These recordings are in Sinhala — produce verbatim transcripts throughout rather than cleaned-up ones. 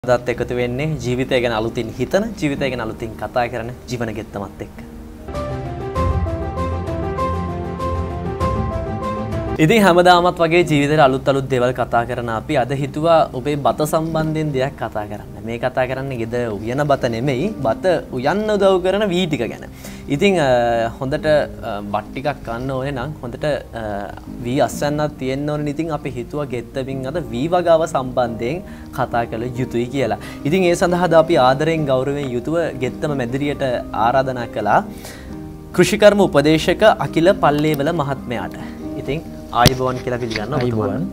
අදත් එකතු වෙන්නේ ජීවිතය ගැන අලුතින් හිතන ජීවිතය ගැන අලුතින් කතා කරන ජීවන ගෙත්තමත් එක්ක. ඉතින් හැමදාමත් වගේ ජීවිතේට අලුත් අලුත් දේවල් කතා කරන අපි අද හිතුවා ඔබේ බත සම්බන්ධයෙන් දෙයක් කතා කරන්න. මේ කතා කරන්නේ ගෙද උයන බත නෙමෙයි බත උයන්න උදව් කරන වී ටික ගැන. ඉතින් හොඳට බත් ටිකක් කන්න ඕනේ නම් හොඳට වී අස්වැන්නක් තියෙන්න ඕනේ. ඉතින් අපි හිතුවා ගෙත්තමින් අද වී වගාව සම්බන්ධයෙන් කතා කළ යුතුයි කියලා. ඉතින් ඒ සඳහා අපි ආදරයෙන් ගෞරවයෙන් යුතුව ගෙත්තම මැදිරියට ආරාධනා කළා කෘෂිකර්ම උපදේශක අකිල පල්ලේවල මහත්මයාට. ඉතින් ආයුබෝවන් කියලා පිළිගන්නවා. ආයුබෝවන්.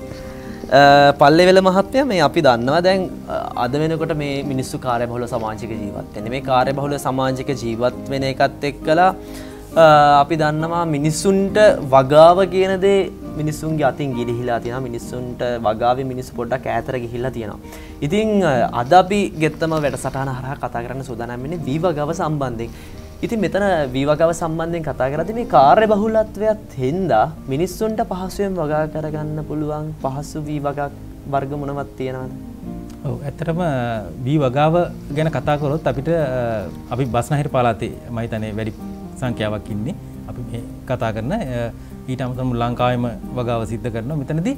පල්ලේවල මහත්මයා මේ අපි දන්නවා දැන් අද වෙනකොට මේ මිනිස්සු කාර්යබහුල සමාජික ජීවත් වෙන්නේ. මේ කාර්යබහුල සමාජික ජීවත් වෙන එකත් එක්කලා අපි දන්නවා මිනිස්සුන්ට වගාව කියන දේ මිනිස්සුන්ගේ අතින් ගිලිහිලා තියෙනවා. මිනිස්සුන්ට වගාවේ මිනිස්සු පොඩ්ඩක් ඈතට ගිහිල්ලා තියෙනවා. ඉතින් අද අපි ගෙත්තම වැඩසටහන හරහා කතා කරන්න සූදානම් වෙන්නේ වී වගාව සම්බන්ධයෙන්. ඉතින් මෙතන වී වගාව සම්බන්ධයෙන් කතා කරද්දී මේ කාර්යබහුලත්වයත් හින්දා මිනිස්සුන්ට පහසුවෙන් වගා කරගන්න පුළුවන් පහසු වී වගා වර්ග මොනවත් තියෙනවද? ඔව් ඇත්තටම වී වගාව ගැන කතා කරොත් අපිට අපි බස්නාහිර පළාතේ මම හිතන්නේ වැඩි සංඛ්‍යාවක් ඉන්නේ. අපි මේ කතා කරන ඊට අමතරව ලංකාවේම වගාව සිද්ධ කරනවා. මෙතනදී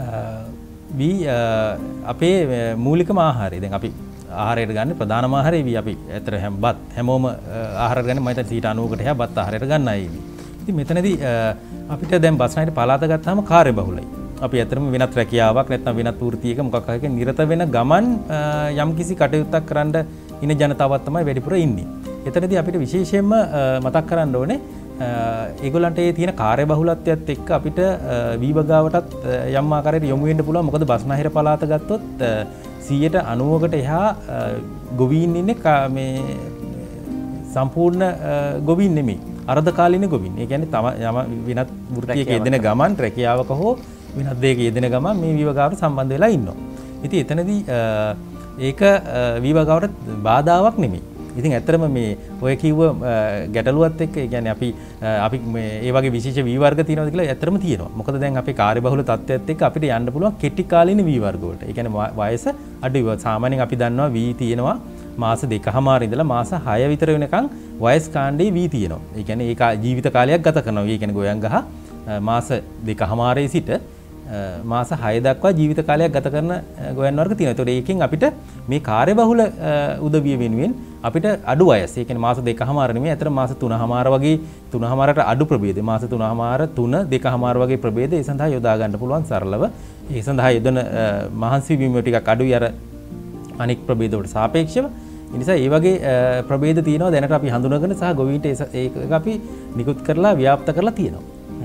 වී අපේ මූලිකම ආහාරය. දැන් අපි ආහාරයට ගන්න ප්‍රධානම ආහාරය වී අපි ඇතර හැම බත් හැමෝම ආහාර ගන්න මම හිතන්නේ නවයකට එහා බත් ආහාරයට ගන්න අය වී. ඉතින් මෙතනදී අපිට දැන් බස්නාහිර පළාත ගත්තාම කාර්යබහුලයි. අපි ඇතරම වෙනත් රැකියාවක් නැත්නම් වෙනත් වෘත්තියක මොකක් හරි නිරත වෙන ගමන් යම්කිසි කටයුත්තක් කරන්න ඉන ජනතාවක් තමයි වැඩිපුර ඉන්නේ. එතනදී අපිට විශේෂයෙන්ම මතක් කරන්න ඕනේ ඒගොල්ලන්ට ඒ තියෙන කාර්යබහුලත්වයත් එක්ක අපිට වී වගාවටත් යම් ආකාරයකට යොමු වෙන්න පුළුවන්. මොකද බස්නාහිර පළාත ගත්තොත් සියයට අනූවකට එහා ගොවීන් ඉන්නේ මේ සම්පූර්ණ ගොවීන් නෙමෙයි. අර්ධකාලීන ගොවීන්. ඒ කියන්නේ තම යම වෙනත් වෘත්තියක යෙදෙන ගමන් රැකියාවක හෝ වෙනත් දෙයක යෙදෙන ගමන් මේ වී වගාවට සම්බන්ධ වෙලා ඉන්නවා. ඉතින් එතනදී ඒක වී වගාවට බාධාවක් නෙමෙයි. ඉතින් ඇත්තටම මේ ඔය කිව්ව ගැටලුවත් එක්ක ඒ කියන්නේ අපි අපි මේ ඒ වගේ විශේෂ වී වර්ග තියෙනවද කියලා ඇත්තටම තියෙනවා. මොකද දැන් අපේ කාර්යබහුල තත්ත්වයත් එක්ක අපිට යන්න පුළුවන් කෙටි කාලීන වී වර්ග වලට. ඒ කියන්නේ වයස අඩුයි. සාමාන්‍යයෙන් අපි දන්නවා වී තියෙනවා මාස දෙකමාර ඉඳලා මාස හය විතර වෙනකන් වයස් කාණ්ඩේ වී තියෙනවා. ඒ කියන්නේ ඒක ජීවිත කාලයක් ගත කරනවා. ඒ කියන්නේ ගෝයන් ගහ මාස දෙකමාරේ සිට මාස හය දක්වා ජීවිත කාලයක් ගත කරන ගෝයන් වර්ග තියෙනවා. ඒතකොට ඒකෙන් අපිට මේ කාර්යබහුල උදවිය වෙනුවෙන් අපිට අඩු වයස. ඒ කියන්නේ මාස දෙකමාර නෙමෙයි. අතර මාස තුනමාර වගේ තුනමාරට අඩු ප්‍රභේද. මාස තුනමාර තුන දෙකමාර වගේ ප්‍රභේද ඒ සඳහා යොදා ගන්න පුළුවන් සරලව. ඒ සඳහා යොදන මහන්සි වීම ටිකක් අඩුයි අර අනෙක් ප්‍රභේද වලට සාපේක්ෂව. ඒ නිසා මේ වගේ ප්‍රභේද තියෙනවා දැනට අපි හඳුනාගෙන සහ ගොවීන්ට ඒක අපි නිකුත් කරලා ව්‍යාප්ත කරලා තියෙනවා.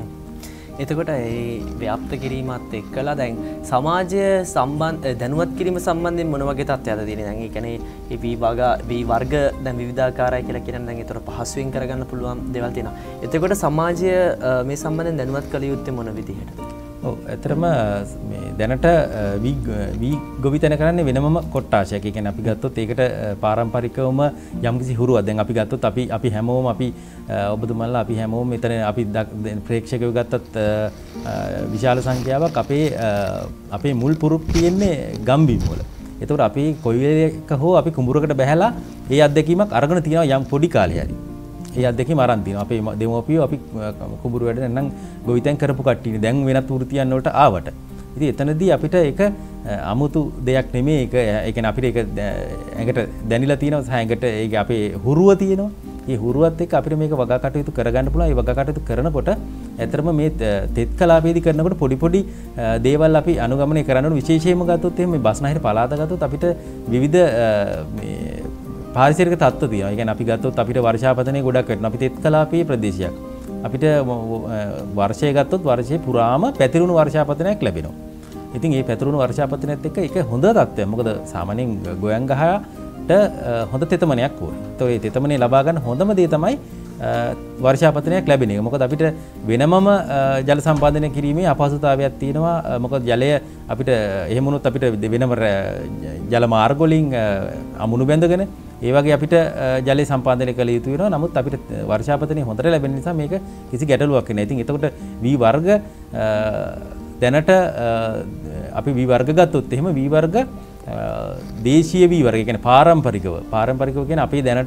එතකොට ඒ ව්‍යාප්ත කිරීමත් එක්කලා දැන් සමාජය සම්බන්ධ දැනුවත් කිරීම සම්බන්ධයෙන් මොන වගේ තත්ත්වයක්ද තියෙන්නේ? දැන් ඒ කියන්නේ මේ වී වගා වී වර්ග දැන් විවිධාකාරයි කියලා කියන දැන් ඒතර පහසුවෙන් කරගන්න පුළුවන් දේවල් තියෙනවා. එතකොට සමාජය මේ සම්බන්ධයෙන් දැනුවත් කළ යුත්තේ මොන විදිහටද? ඔව් ඇත්තටම මේ දැනට වී වී ගොවිතැන කරන්නේ වෙනමම කොට්ටාශයක්. ඒ කියන්නේ අපි ගත්තොත් ඒකට පාරම්පරිකවම යම්කිසි හුරුවක්. දැන් අපි ගත්තොත් අපි අපි හැමෝම අපි ඔබතුමන්ලා අපි හැමෝම මෙතන අපි ප්‍රේක්ෂකයෝ ගත්තත් විශාල සංඛ්‍යාවක් අපේ අපේ මුල් පුරුක් තියෙන්නේ ගම්බිම් වල. ඒතකොට අපි කොයි වෙලේක හෝ අපි කුඹුරකට බැහැලා ඒ අත්දැකීමක් අරගෙන තියෙනවා යම් පොඩි කාලේ හරි. ඒ අත්දැකීම අරන් තියෙනවා. අපේ දෙමෝපියෝ අපි කුඹුරු වැඩ නැත්නම් ගොවිතැන් කරපු කට්ටියනේ. දැන් වෙනත් වෘත්තියන් වලට ආවට. ඉතින් එතනදී අපිට ඒක අමුතු දෙයක් නෙමෙයි. ඒක ඒ කියන්නේ අපිට ඒක ඇඟට දැනිලා තියෙනවා සහ ඇඟට ඒක අපේ හුරුව තියෙනවා. මේ හුරුවත් එක්ක අපිට මේක වගා කටයුතු කරගන්න පුළුවන්. ඒ වගා කටයුතු කරනකොට ඇත්තටම මේ තෙත් කලාපේදී කරනකොට පොඩි පොඩි දේවල් අපි අනුගමනය කරන්න ඕන. විශේෂයෙන්ම ගත්තොත් එහෙනම් මේ බස්නාහිර පළාත ගත්තොත් අපිට විවිධ මේ පාරිසරික තත්ත්ව තියෙනවා. ඒ කියන්නේ අපි ගත්තොත් අපිට වර්ෂාපතනය ගොඩක් වෙනවා. අපි තෙත් කලාපයේ ප්‍රදේශයක්. අපිට වර්ෂය ගත්තොත් වර්ෂයේ පුරාම පැතිරුණු වර්ෂාපතනයක් ලැබෙනවා. ඉතින් මේ පැතිරුණු වර්ෂාපතනයත් එක්ක ඒක හොඳ තත්ත්වයක්. මොකද සාමාන්‍යයෙන් ගෝයන් ගහට හොඳ තෙතමනයක් ඕනේ. ඒතකොට මේ තෙතමනේ ලබා ගන්න හොඳම දේ තමයි වර්ෂාපතනයක් ලැබෙන එක. මොකද අපිට වෙනමම ජල සම්පාදනය කිරීමේ අපහසුතාවයක් තියෙනවා. මොකද ජලය අපිට එහෙම වුණොත් අපිට වෙනම ජල මාර්ග වලින් අමුණු බැඳගෙන ඒ වගේ අපිට ජලය සම්පාදනය කළ යුතු වෙනවා. නමුත් අපිට වර්ෂාපතනය හොඳට ලැබෙන නිසා මේක කිසි ගැටලුවක් නැහැ. ඉතින් එතකොට වී වර්ග දැනට අපි වී වර්ග ගත්තොත් එහෙම වී වර්ග දේශීය වී වර්ග කියන්නේ පාරම්පරිකව පාරම්පරිකව කියන්නේ අපි දැනට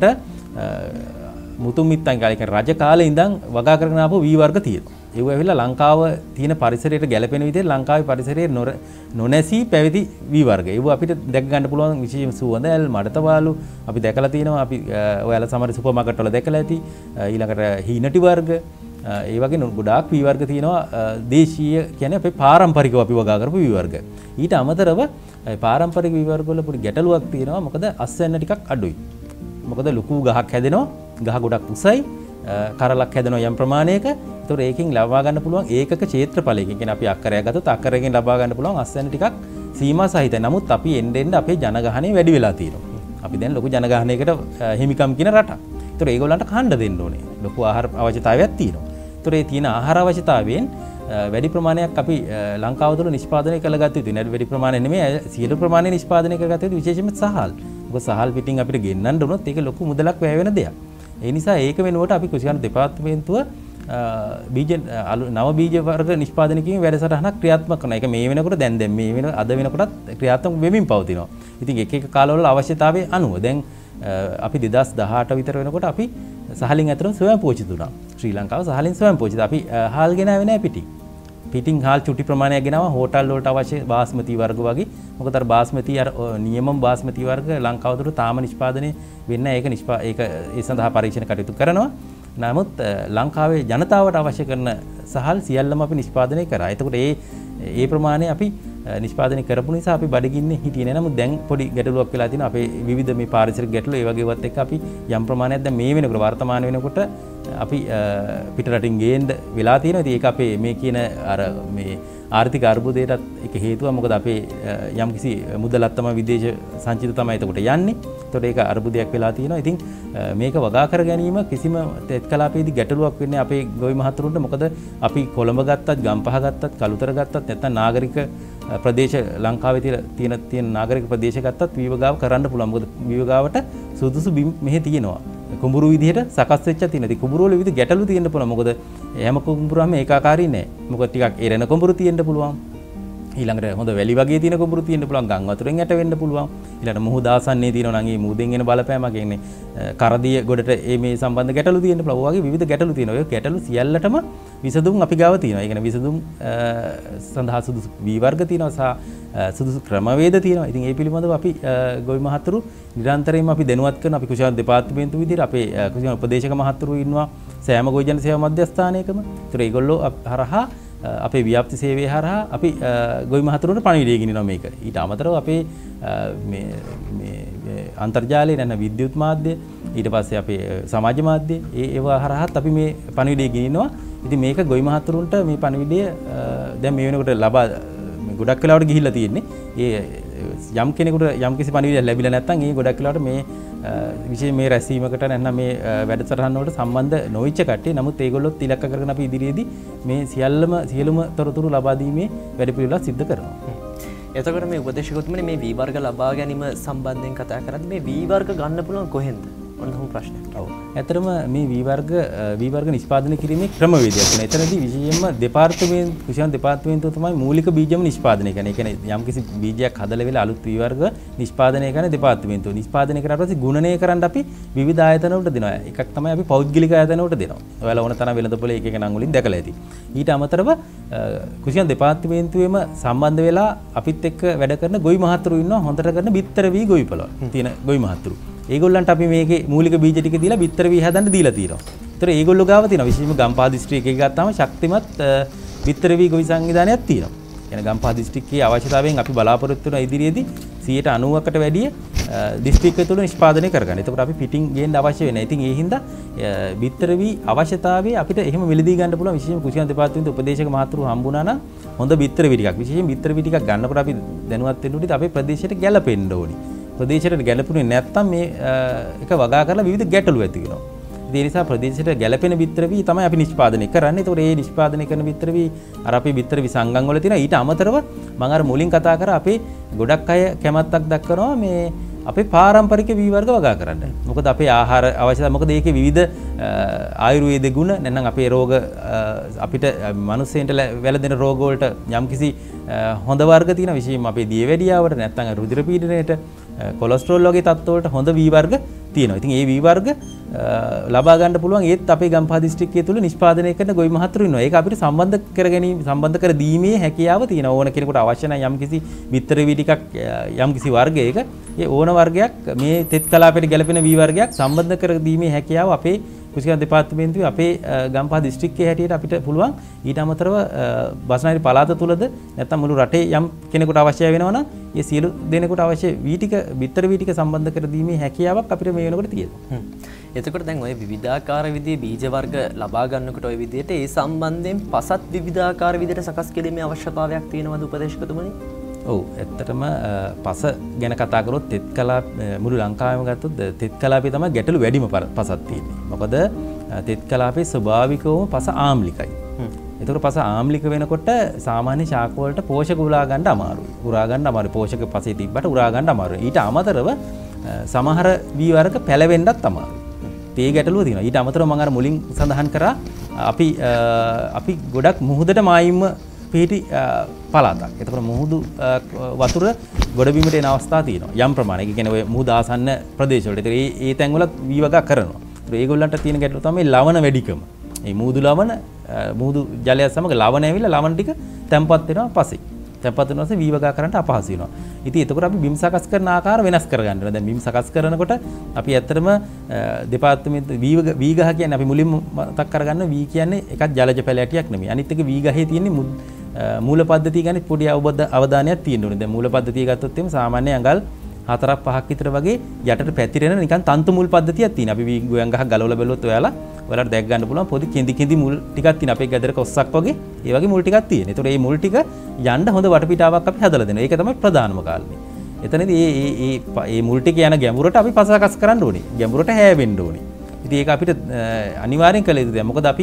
මුතුන් මිත්තන් කාලේ කියන්නේ රජ කාලේ ඉඳන් වගා කරගෙන ආපු වී වර්ග තියෙනවා. ඒව ඇවිල්ලා ලංකාව තියෙන පරිසරයට ගැලපෙන විදිහට ලංකාවේ පරිසරයේ නොනැසී පැවති වී වර්ග. ඒව අපිට දැක ගන්න පුළුවන් විශේෂම සුවඳ ඇල් මඩතවාලු අපි දැකලා තියෙනවා. අපි ඔයාලා සමහර සුපර් මාකට් වල දැකලා ඇති. ඊළඟට හීනටි වර්ග ඒ වගේ ගොඩාක් වී වර්ග තියෙනවා. දේශීය කියන්නේ අපේ පාරම්පරිකව අපි වගා කරපු වී වර්ග. ඊට අමතරව පාරම්පරික වී වර්ග වල පොඩි ගැටලුවක් තියෙනවා. මොකද අස්වැන්න ටිකක් අඩුයි. මොකද ලොකු ගහක් හැදෙනවා. ගහ ගොඩක් උසයි. කරලක් හැදෙනවා යම් ප්‍රමාණයක. ඒතකොට ඒකෙන් ලබා ගන්න පුළුවන් ඒකක ක්ෂේත්‍රඵලයකින් කියන්නේ අපි අක්කරයක් ගත්තොත් අක්කරයකින් ලබා ගන්න පුළුවන් අස්වැන්න ටිකක් සීමා සහිතයි. නමුත් අපි එන්න එන්න අපේ ජනගහනය වැඩි වෙලා තියෙනවා. අපි දැන් ලොකු ජනගහනයකට හිමිකම් කියන රටක්. ඒතකොට ඒගොල්ලන්ට කන්න දෙන්න ඕනේ. ලොකු ආහාර අවශ්‍යතාවයක් තියෙනවා. ඒතකොට ඒ තියෙන ආහාර අවශ්‍යතාවයෙන් වැඩි ප්‍රමාණයක් අපි ලංකාව තුළ නිෂ්පාදනය කළගත යුතුයි. නේද? වැඩි ප්‍රමාණය නෙමෙයි සියලු ප්‍රමාණය නිෂ්පාදනය කරගත යුතුයි. විශේෂයෙන්ම සහල්. මොකද සහල් පිටින් අපිට ගෙන්නන්න උනොත් ඒක ලොකු මුදලක් වැය වෙන දෙයක්. ඒ නිසා ඒක වෙනුවට අපි කෘෂිකාර්ය දෙපාර්තමේන්තුව බීජ නව බීජ වර්ග නිෂ්පාදනය කිරීමේ වැඩසටහනක් ක්‍රියාත්මක කරනවා. ඒක මේ වෙනකොට දැන් දැන් මේ වෙන අද වෙනකොටත් ක්‍රියාත්මක වෙමින් පවතිනවා. ඉතින් එක එක කාලවල අවශ්‍යතාවයේ අනුව දැන් අපි දෙදාස් දහඅට විතර වෙනකොට අපි සහලින් අතර ස්වයං පෝෂිත වුණා. ශ්‍රී ලංකාව සහලින් ස්වයං පෝෂිත. අපි හාල් ගෙනාවේ නැහැ පිටින්. පිටින් හාල් චුටි ප්‍රමාණයක් ගෙනාවා හෝටල් වලට අවශ්‍ය බාස්මති වර්ග වගේ. මොකද අර බාස්මති අර නියමම බාස්මති වර්ග ලංකාව තුළ තාම නිෂ්පාදනය වෙන්නේ නැහැ. ඒක නිෂ්පා ඒක ඒ සඳහා පරීක්ෂණ කටයුතු කරනවා. නමුත් ලංකාවේ ජනතාවට අවශ්‍ය කරන සහල් සියල්ලම අපි නිෂ්පාදනය කරා. එතකොට ඒ ඒ ප්‍රමාණය අපි නිෂ්පාදනය කරපු නිසා අපි බඩගින්නේ හිටියේ නෑ. නමුත් දැන් පොඩි ගැටලුවක් වෙලා තියෙනවා. අපේ විවිධ මේ පාරිසරික ගැටලු ඒ වගේවත් එක්ක අපි යම් ප්‍රමාණයක් දැන් මේ වෙනකොට වර්තමාන වෙනකොට අපි පිට රටින් ගේන්න වෙලා තියෙනවා. ඉතින් ඒක අපේ මේ කියන අර මේ ආර්ථික අර්බුදයටත් එක හේතුවක්. මොකද අපේ යම්කිසි මුදලක් තමයි විදේශ සංචිත තමයි එතකොට යන්නේ. එතකොට ඒක අර්බුදයක් වෙලා තියෙනවා. ඉතින් මේක වගා කර ගැනීම කිසිම තෙත්කලාපයේදී ගැටලුවක් වෙන්නේ අපේ ගොවි මහතුරුන්ට. මොකද අපි කොළඹ ගත්තත්, ගම්පහ ගත්තත්, කළුතර ගත්තත් නැත්නම් නාගරික ප්‍රදේශ ලංකාවේ තියෙන තියෙන නාගරික ප්‍රදේශ ගත්තත් විවගාව කරන්න පුළුවන්. මොකද විවගාවට සුදුසු බිම් මෙහි තියෙනවා. කුඹුරු විදිහට සකස් වෙච්ච තියෙනවා. ඉතින් කුඹුරු වල විවිධ ගැටලු තියෙන්න පුළුවන්. මොකද හැම කුඹුරම ඒකාකාරී නෑ. මොකද ටිකක් එරෙන කුඹුරු තියෙන්න පුළුවන්. ඊළඟට හොඳ වැලි වගේ තියෙන කුඹුරු තියෙන්න පුළුවන්. ගම් වතුරෙන් යට වෙන්න පුළුවන්. ඊළඟට මුහුද ආසන්නයේ තියෙනවා නම් ඒ මුහුදෙන් එන බලපෑමක් කියන්නේ කරදිය ගොඩට මේ සම්බන්ධ ගැටලු තියෙන්න පුළුවන්. ඔය වගේ විවිධ ගැටලු තියෙනවා. ඔය ගැටලු සියල්ලටම විසඳුම් අපි ගාව තියෙනවා. ඒ කියන්නේ විසඳුම් සඳහා සුදුසු වී වර්ග තියෙනවා සහ සුදුසු ක්‍රමවේද තියෙනවා. ඉතින් ඒ පිළිබඳව අපි ගොවි මහතුරු නිරන්තරයෙන්ම අපි දැනුවත් කරන අපි කෘෂි දෙපාර්තමේන්තුව විදිහට අපේ කෘෂි උපදේශක මහතුරු ඉන්නවා සෑම ගොවි ජන සේවා මධ්‍යස්ථානයකම. ඒතර ඒගොල්ලෝ හරහා අපේ ව්‍යාප්ති සේවය හරහා අපි ගොවි මහතුරුන්ට පණිවිඩය ගෙනිනවා මේක. ඊට අමතරව අපේ මේ මේ අන්තර්ජාලයේ නැත්නම් විද්‍යුත් මාධ්‍ය ඊට පස්සේ අපේ සමාජ මාධ්‍ය ඒ ඒවා හරහාත් අපි මේ පණිවිඩය ගෙනිනවා. ඉතින් මේක ගොවි මහතුරුන්ට මේ පණිවිඩය දැන් මේ වෙනකොට ලබා ගොඩක් වෙලාවට ගිහිල්ලා තියෙන්නේ. ඒ යම් කෙනෙකුට යම් කිසි පණිවිඩයක් ලැබිලා නැත්නම් ඒ ගොඩක් වෙලාවට මේ විශේෂ මේ රැස්වීමකට නැත්නම් මේ වැඩසටහන් වලට සම්බන්ධ නොවිච්ච කට්ටිය. නමුත් ඒගොල්ලොත් ඉලක්ක කරගෙන අපි ඉදිරියේදී මේ සියල්ලම සියලුම තොරතුරු ලබා දීමේ වැඩපිළිවෙලක් සිදු කරනවා. එතකොට මේ උපදේශකතුමනි මේ වී වර්ග ලබා ගැනීම සම්බන්ධයෙන් කතා කරද්දී මේ වී වර්ග ගන්න පුළුවන් කොහෙන්ද? ඔන්න ඔහොම ප්‍රශ්නයක්. ඔව්. ඇත්තටම මේ වී වර්ග වී වර්ග නිෂ්පාදනය කිරීමේ ක්‍රමවේදයක් තියෙනවා. එතනදී විශේෂයෙන්ම දෙපාර්තමේන්තු කෘෂි දෙපාර්තමේන්තුව තමයි මූලික බීජම නිෂ්පාදනය කරන්නේ. ඒ කියන්නේ යම්කිසි බීජයක් හදලා වෙලා අලුත් වී වර්ග නිෂ්පාදනය කරන දෙපාර්තමේන්තුව. නිෂ්පාදනය කරලා පස්සේ ගුණනය කරන්න අපි විවිධ ආයතන වලට දෙනවා. එකක් තමයි අපි පෞද්ගලික ආයතන වලට දෙනවා. ඔයාලා ඕන තරම් වෙළඳපොලේ එක එක නම් වලින් දැකලා ඇති. ඊට අමතරව කෘෂි දෙපාර්තමේන්තුවේම සම්බන්ධ වෙලා අපිත් එක්ක වැඩ කරන ගොවි මහතුරු ඉන්නවා. හොඳට කරන බිත්තර වී ගොවිපළ තියෙන ගොවි මහතුරු. ඒගොල්ලන්ට අපි මේකේ මූලික බීජ ටික දීලා බිත්තර වී හදන්න දීලා තියෙනවා. ඒතර ඒගොල්ලෝ ගාව තියෙනවා විශේෂයෙන්ම ගම්පහ දිස්ත්‍රික්කයක ගත්තාම ශක්තිමත් බිත්තර වී ගොවි සංවිධානයක් තියෙනවා. يعني ගම්පහ දිස්ත්‍රික්කයේ අවශ්‍යතාවයෙන් අපි බලාපොරොත්තු වෙන ඉදිරියේදී සියයට අනූවකට වැඩිය දිස්ත්‍රික්කය තුළ නිෂ්පාදනය කරගන්න. එතකොට අපි පිටින් ගේන්න අවශ්‍ය වෙනවා. ඉතින් ඒ හින්දා බිත්තර වී අවශ්‍යතාවයේ අපිට එහෙම මිලදී ගන්න පුළුවන් විශේෂයෙන්ම කෘෂි දෙපාර්තමේන්තුවේ උපදේශක මහතුරු හම්බුණා නම් හොඳ බිත්තර වී ටිකක් විශේෂයෙන් බිත්තර වී ටිකක් ගන්නකොට අපි දැනුවත් වෙන්න ඕනේ අපේ ප්‍රදේශයට ගැලපෙන්න ඕනේ. ප්‍රදේශයට ගැලපුණේ නැත්නම් මේ එක වගා කරලා විවිධ ගැටලු ඇති වෙනවා. ඒ නිසා ප්‍රදේශයට ගැලපෙන බිත්තර වී තමයි අපි නිෂ්පාදනය කරන්නේ. ඒතකොට මේ නිෂ්පාදනය කරන බිත්තර වී අර අපේ බිත්තර වී සංගම් වල තියෙනවා. ඊට අමතරව මම අර මුලින් කතා කරා අපේ ගොඩක් අය කැමැත්තක් දක්වනවා මේ අපේ පාරම්පරික වී වර්ග වගා කරන්න. මොකද අපේ ආහාර අවශ්‍යතාව මොකද ඒකේ විවිධ ආයුර්වේද ගුණ නැත්නම් අපේ රෝග අපිට මිනිස්සෙන්ට වැළඳෙන රෝග වලට යම්කිසි හොඳ වර්ග තියෙනවා. විශේෂයෙන්ම අපේ දියවැඩියාවට නැත්නම් රුධිර පීඩනයට කොලෙස්ටරෝල් වගේ තත්ත්ව වලට හොඳ වී වර්ග තියෙනවා. ඉතින් මේ වී වර්ග ලබා ගන්න පුළුවන් ඒත් අපේ ගම්පහ දිස්ත්‍රික්කය තුල නිෂ්පාදනය කරන ගොවි මහතුරු ඉන්නවා. ඒක අපිට සම්බන්ධ කර ගැනීම සම්බන්ධ කර දීමේ හැකියාව තියෙනවා. ඕන කෙනෙකුට අවශ්‍ය නම් යම්කිසි විතර වී ටිකක් යම්කිසි වර්ගයක ඒ ඕන වර්ගයක් මේ තෙත් කලාපයට ගැලපෙන වී වර්ගයක් සම්බන්ධ කර දීමේ හැකියාව අපේ කෘෂිකර්ම දෙපාර්තමේන්තුවේ අපේ ගම්පහ දිස්ත්‍රික්කයේ හැටියට අපිට පුළුවන්. ඊට අමතරව බස්නාහිර පළාත තුලද නැත්නම් මුළු රටේ යම් කෙනෙකුට අවශ්‍ය වෙනවා නම් ඒ සියලු දෙනෙකුට අවශ්‍ය වී ටික විතර වී ටික සම්බන්ධ කර දීමේ හැකියාවක් අපිට මේ වෙනකොට තියෙනවා. එතකොට දැන් ඔය විවිධාකාර විදිහේ බීජ වර්ග ලබා ගන්නකොට ඔය විදිහට ඒ සම්බන්ධයෙන් පසත් විවිධාකාර විදිහට සකස් කිරීමේ අවශ්‍යතාවයක් තියෙනවද උපදේශකතුමනි? ඔව් ඇත්තටම පස ගැන කතා කරොත් තෙත් කලාප මුළු ලංකාවෙම ගත්තොත් තෙත් කලාපේ තමයි ගැටලු වැඩිම පසක් තියෙන්නේ. මොකද තෙත් කලාපේ ස්වභාවිකවම පස ආම්ලිකයි. ඒතකොට පස ආම්ලික වෙනකොට සාමාන්‍ය ශාක වලට පෝෂක උරා ගන්න අමාරුයි. උරා ගන්න අමාරුයි. පෝෂක පසේ තිබ්බට උරා ගන්න අමාරුයි. ඊට අමතරව සමහර වී වර්ග පැලවෙන්නත් අමාරුයි. ඒ ගැටලුව තියෙනවා. ඊට අමතරව මම අර මුලින් සඳහන් කරා අපි අපි ගොඩක් මුහුදට මායිම්ම පිහිටි පළාතක්. එතකොට මුහුදු වතුර ගොඩබිමට එන අවස්ථා තියෙනවා. යම් ප්‍රමාණයක. ඒ කියන්නේ ඔය මුහුද ආසන්න ප්‍රදේශවල. ඒතර ඒ ඒ තැන්වල වී වගා කරනවා. ඒතර ඒගොල්ලන්ට තියෙන ගැටලුව තමයි ලවණ වැඩිකම. මේ මුහුදු ලවණ මුහුදු ජලයත් සමග ලවණ ඇවිල්ලා ලවණ ටික තැම්පත් වෙනවා පස්සේ. තැම්පත් වෙන පස්සේ වී වගා කරන්න අපහසු වෙනවා. ඉතින් එතකොට අපි බිම් සකස් කරන ආකාර වෙනස් කර ගන්නවා. දැන් බිම් සකස් කරනකොට අපි ඇත්තටම දෙපාර්තමේන්තු වී වී ගහ කියන්නේ අපි මුලින්ම මතක් කරගන්න වී කියන්නේ එකක් ජලජ පැලෑටියක් නෙමෙයි. අනිත් එක වී ගහේ තියෙන්නේ මූල පද්ධතිය ගැන පොඩි අවධානයක් තියෙන්න ඕනේ. දැන් මූල පද්ධතිය ගත්තොත් එimhe සාමාන්‍ය අඟල් හතරක් පහක් විතර වගේ යටට පැතිරෙන නිකන් තන්තු මුල් පද්ධතියක් තියෙනවා. අපි වී ගොයන් ගහක් ගලවලා බැලුවොත් ඔයාලා ඔයාලට දැක් ගන්න පුළුවන් පොඩි කිඳි කිඳි මුල් ටිකක් තියෙනවා. අපේ ගෙදරක ඔස්සක් වගේ ඒ වගේ මුල් ටිකක් තියෙනවා. ඒතකොට මේ මුල් ටික යන්න හොඳ වටපිටාවක් අපි හදලා දෙනවා. ඒක තමයි ප්‍රධානම කාරණේ. එතනදී මේ මේ මේ මුල් ටික යන ගැඹුරට අපි පසකස් කරන්න ඕනේ. ගැඹුරට හැවෙන්න ඕනේ. ඉතින් ඒක අපිට අනිවාර්යෙන් කළ යුතු දෙයක්. මොකද අපි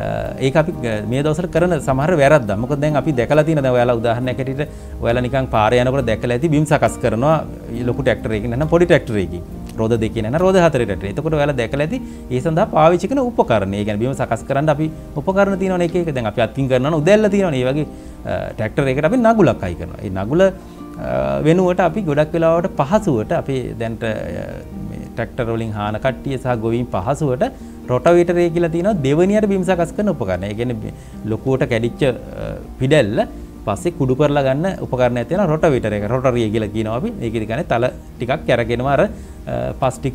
ඒක අපි මේ දවස්වල කරන සමහර වැරද්දක්. මොකද දැන් අපි දැකලා තියෙන දැන් ඔයාලා උදාහරණයක් හැටියට ඔයාලා නිකන් පාරේ යනකොට දැකලා ඇති බිම් සකස් කරනවා ලොකු ට්‍රැක්ටර් එකකින් නැත්නම් පොඩි ට්‍රැක්ටර් එකකින්. රෝද දෙකේ නැත්නම් රෝද හතරේ ට්‍රැක්ටර්. එතකොට ඔයාලා දැකලා ඇති ඒ සඳහා පාවිච්චි කරන උපකරණ. ඒ කියන්නේ බිම් සකස් කරන්න අපි උපකරණ තියෙනවනේ එක එක. දැන් අපි අත්කින් කරනවා නම් උදැල්ල තියෙනවනේ. ඒ වගේ ට්‍රැක්ටර් එකකට අපි නගුලක් අයි කරනවා. ඒ නගුල වෙනුවට අපි ගොඩක් වෙලාවට පහසුවට අපි දැන්ට ට්‍රැක්ටර් වලින් හාන කට්ටිය සහ ගොවීන් පහසුවට රොටවේටරය කියලා තියෙනවා දෙවනියට බිම් සකස් කරන උපකරණ. ඒ කියන්නේ ලොකුවට කැඩිච්ච පිඩැල්ල පස්සේ කුඩු කරලා ගන්න උපකරණයක් තියෙනවා රොටවේටර් එක. රොටරිය කියලා කියනවා අපි. ඒකෙදි කියන්නේ තල ටිකක් කැරගෙනවා අර පස් ටික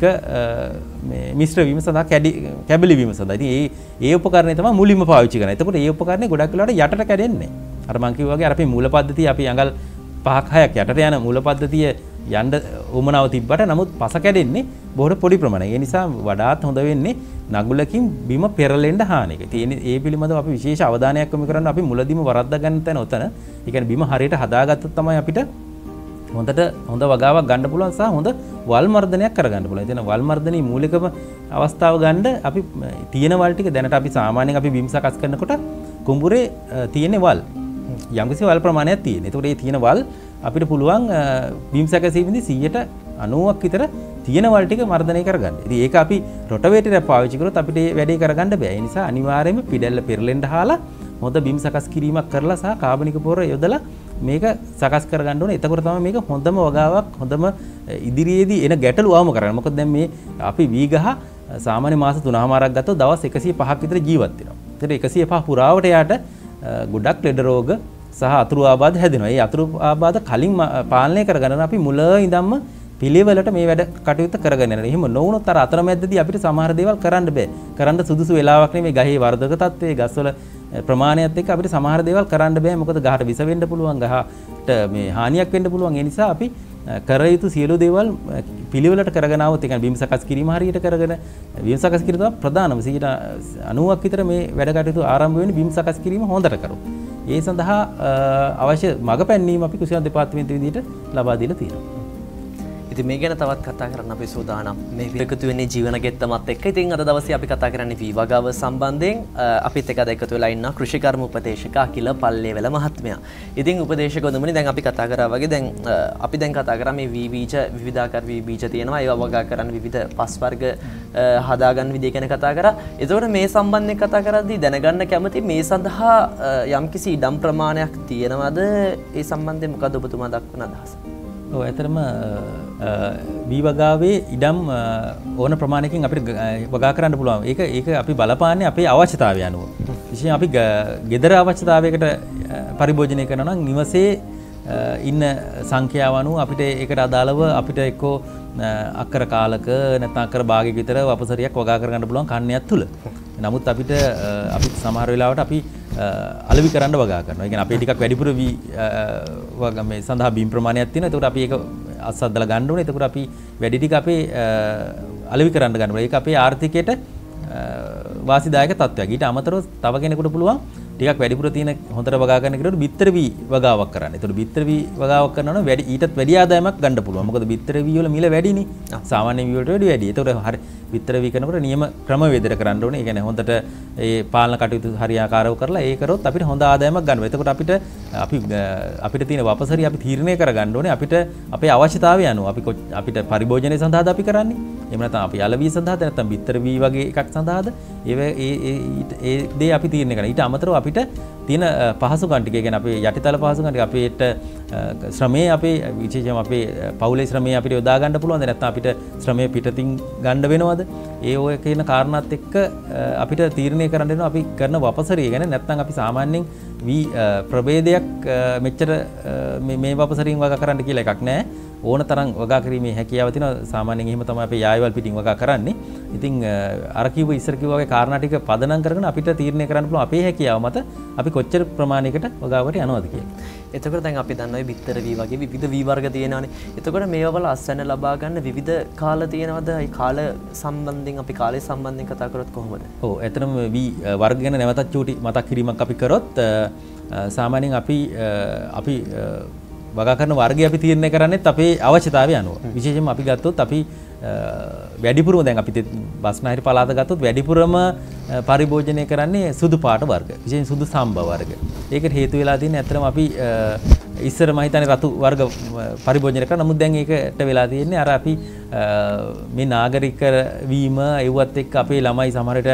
මේ මිශ්‍ර වීම සඳහා කැඩි කැබලි වීම සඳහා. ඉතින් ඒ ඒ උපකරණය තමයි මුලින්ම පාවිච්චි කරන්නේ. එතකොට ඒ උපකරණය ගොඩක් වෙලාවට යටට කැඩෙන්නේ. අර මං කිව්වා වගේ අර අපේ මූල පද්ධතිය අපි අඟල් පහක් හයක් යටට යන මූල පද්ධතිය යන්න උමනාව තිබ්බට නමුත් පස කැඩෙන්නේ බොහොම පොඩි ප්‍රමාණයක. ඒ නිසා වඩාත් හොඳ වෙන්නේ නගුලකින් බිම පෙරලෙන්න හාන එක. ඉතින් ඒ පිළිබඳව අපි විශේෂ අවධානයක් යොමු කරන්න අපි මුලදීම වරද්දා ගන්න තැන උතන. ඒ කියන්නේ බිම හරියට හදාගත්තොත් තමයි අපිට හොඳට හොඳ වගාවක් ගන්න පුළුවන් සහ හොඳ වල් මර්ධනයක් කරගන්න පුළුවන්. එතන වල් මර්ධනයේ මූලිකම අවස්ථාව ගන්න අපි තියෙන වල් ටික දැනට අපි සාමාන්‍යයෙන් අපි බිම් සකස් කරනකොට කුඹුරේ තියෙන වල් යම්කිසි වල් ප්‍රමාණයක් තියෙනවා. ඒතකොට මේ තියෙන වල් අපිට පුළුවන් බිම් සැකසීමේදී සියයට අනූවක් විතර තියෙන වල් ටික මර්ධනය කරගන්න. ඉතින් ඒක අපි රොටවේටරයක් පාවිච්චි කරොත් අපිට මේ වැඩේ කරගන්න බෑ. ඒ නිසා අනිවාර්යයෙන්ම පිඩැල්ල පෙරලෙන්න හාලා හොඳ බිම් සකස් කිරීමක් කරලා සහ කාබනික පොර යොදලා මේක සකස් කරගන්න ඕනේ. එතකොට තමයි මේක හොඳම වගාවක් හොඳම ඉදිරියේදී එන ගැටලු අවම කරන්නේ. මොකද දැන් මේ අපි වී ගහ සාමාන්‍ය මාස තුනමාරක් ගත්තොත් දවස් එකසිය පහක් විතර ජීවත් වෙනවා. ඒතර එකසිය පහ පුරාවට යාට ගොඩක් ලෙඩ රෝග සහ අතුරු ආබාධ හැදෙනවා. ඒ අතුරු ආබාධ කලින් පාලනය කරගන්න අපි මුල ඉඳන්ම පිළිවෙලට මේ වැඩ කටයුතු කරගෙන යනවා. එහෙම නොවුනොත් අර අතරමැදදී අපිට සමහර දේවල් කරන්න බෑ. කරන්න සුදුසු වෙලාවක් නෙමෙයි ගහේ වර්ධක තත්ත්වයේ ගස්වල ප්‍රමාණයත් එක්ක අපිට සමහර දේවල් කරන්න බෑ. මොකද ගහට විස වෙන්න පුළුවන්, ගහට මේ හානියක් වෙන්න පුළුවන්. ඒ නිසා අපි කර යුතු සියලු දේවල් පිළිවෙලට කරගෙන આવොත් ඒ කියන්නේ බිම් සකස් කිරීම හරියට කරගෙන බිම් සකස් කිරීම තමයි ප්‍රධානම සියයට අනූවක් විතර මේ වැඩ කටයුතු ආරම්භ වෙන්නේ බිම් සකස් කිරීම හොඳට කරොත්. ඒ සඳහා අවශ්‍ය මඟ පැන්වීම අපි කුසල දෙපාර්තමේන්තුවේ විදිහට ලබා දීලා තියෙනවා. ඉතින් මේ ගැන තවත් කතා කරන්න අපි සූදානම්. මේ එකතු වෙන්නේ ජීවන ගෙත්තමත් එක්ක. ඉතින් අද දවසේ අපි කතා කරන්නේ වී වගාව සම්බන්ධයෙන්. අපිත් එක්ක අද එකතු වෙලා ඉන්නවා කෘෂිකර්ම උපදේශක අකිල පල්ලේවැල මහත්මයා. ඉතින් උපදේශකවරුනි දැන් අපි කතා කරා වගේ දැන් අපි දැන් කතා කරා මේ වී බීජ විවිධාකාර වී බීජ තියෙනවා. ඒවා වගා කරන්න විවිධ පස් වර්ග හදාගන්න විදිය ගැන කතා කරා. ඒතකොට මේ සම්බන්ධයෙන් කතා කරද්දී දැනගන්න කැමති මේ සඳහා යම්කිසි ඉඩම් ප්‍රමාණයක් තියෙනවද? ඒ සම්බන්ධයෙන් මොකද ඔබතුමා දක්වන අදහස? ඔව් ඇත්තටම වී වගාවේ ඉඩම් ඕන ප්‍රමාණයකින් අපිට වගා කරන්න පුළුවන්. ඒක ඒක අපි බලපාන්නේ අපේ අවශ්‍යතාවය අනුව. විශේෂයෙන් අපි ගෙදර අවශ්‍යතාවයකට පරිභෝජනය කරනවා නම් නිවසේ ඉන්න සංඛ්‍යාව අනුව අපිට ඒකට අදාළව අපිට එක්කෝ අක්කර කාලක නැත්නම් අක්කර භාගයක විතර වපසරියක් වගා කරගන්න පුළුවන් කන්නයක් තුල. නමුත් අපිට අපි සමහර වෙලාවට අපි අලෙවි කරන්න වගා කරනවා. ඒ කියන්නේ අපේ ටිකක් වැඩිපුර වී වගා මේ සඳහා බීම් ප්‍රමාණයක් තියෙනවා. ඒකට අපි ඒක අත්සද්දලා ගන්න ඕනේ. ඒකට අපි වැඩි ටික අපේ අලෙවි කරන්න ගන්න ඕනේ. ඒක අපේ ආර්ථිකයට වාසිදායක තත්ත්වයක්. ඊට අමතරව තව කෙනෙකුට පුළුවන් ටිකක් වැඩිපුර තියෙන හොඳට වගා ගන්න කෙනෙකුට බිත්තර වී වගාවක් කරන්න. ඒතකොට බිත්තර වී වගාවක් කරනවා නම් වැඩි ඊටත් වැඩි ආදායමක් ගන්න පුළුවන්. මොකද බිත්තර වී වල මිල වැඩිනේ. සාමාන්‍ය වී වලට වැඩි වැඩි. ඒතකොට හරි බිත්තර වී කරනකොට නියම ක්‍රමවේදයට කරන්න ඕනේ. ඒ කියන්නේ හොඳට ඒ පාලන කටයුතු හරියාකාරව කරලා ඒ කරොත් අපිට හොඳ ආදායමක් ගන්නවා. එතකොට අපිට අපි අපිට තියෙන වපසරිය අපි තීරණය කරගන්න ඕනේ. අපිට අපේ අවශ්‍යතාවය අනුව අපි අපිට පරිභෝජනය සඳහාද අපි කරන්නේ. එහෙම නැත්නම් අපි අලවී සඳහාද නැත්නම් බිත්තර වී වගේ එකක් සඳහාද ඒ ඒ ඒ දේ අපි තීරණය කරනවා. ඊට අමතරව අපිට තියෙන පහසුකම් ටික කියන්නේ අපේ යටිතල පහසුකම් ටික අපේට ශ්‍රමයේ අපේ විශේෂයෙන්ම අපේ පවුලේ ශ්‍රමයේ අපිට යොදා ගන්න පුළුවන්ද නැත්නම් අපිට ශ්‍රමයේ පිටතින් ගන්න වෙනවද? ඒ ඔය කියන කාරණාත් එක්ක අපිට තීරණය කරන්න වෙනවා අපි කරන වපසරිය ගැන. නැත්නම් අපි සාමාන්‍යයෙන් වී ප්‍රභේදයක් මෙච්චර මේ වපසරියෙන් වගා කරන්න කියලා එකක් නැහැ. ඕන තරම් වගා කිරීමේ හැකියාව තියෙනවා. සාමාන්‍යයෙන් එහෙම තමයි අපේ යායවල් පිටින් වගා කරන්නේ. ඉතින් අර කිව්ව ඉස්සර කිව්වා වගේ කාරණා ටික පදනම් කරගෙන අපිට තීරණය කරන්න පුළුවන් අපේ හැකියාව මත අපි කොච්චර ප්‍රමාණයකට වගාවට යනවද කියලා. එතකොට දැන් අපි දන්නවා මේ බිත්තර වී වගේ විවිධ වී වර්ග තියෙනවානේ. එතකොට මේවා වල අස්වැන්න ලබා ගන්න විවිධ කාල තියෙනවද? ඒ කාල සම්බන්ධයෙන් අපි කාලය සම්බන්ධයෙන් කතා කරොත් කොහොමද? ඔව් ඇත්තටම වී වර්ග ගැන නැවතත් චූටි මතක් කිරීමක් අපි කරොත් සාමාන්‍යයෙන් අපි අපි වගා කරන වර්ගය අපි තීරණය කරන්නේත් අපේ අවශ්‍යතාවය අනුව. විශේෂයෙන්ම අපි ගත්තොත් අපි වැඩිපුරම දැන් අපි බස්නාහිර පළාත ගත්තොත් වැඩිපුරම පරිභෝජනය කරන්නේ සුදු පාට වර්ග. විශේෂයෙන් සුදු සම්බ වර්ග. ඒකට හේතු වෙලා තියෙන්නේ ඇත්තටම අපි ඉස්සර මම හිතන්නේ රතු වර්ග පරිභෝජනය කරා. නමුත් දැන් ඒකට වෙලා තියෙන්නේ අර අපි මේ නාගරික වීම ඒවත් එක්ක අපේ ළමයි සමහරට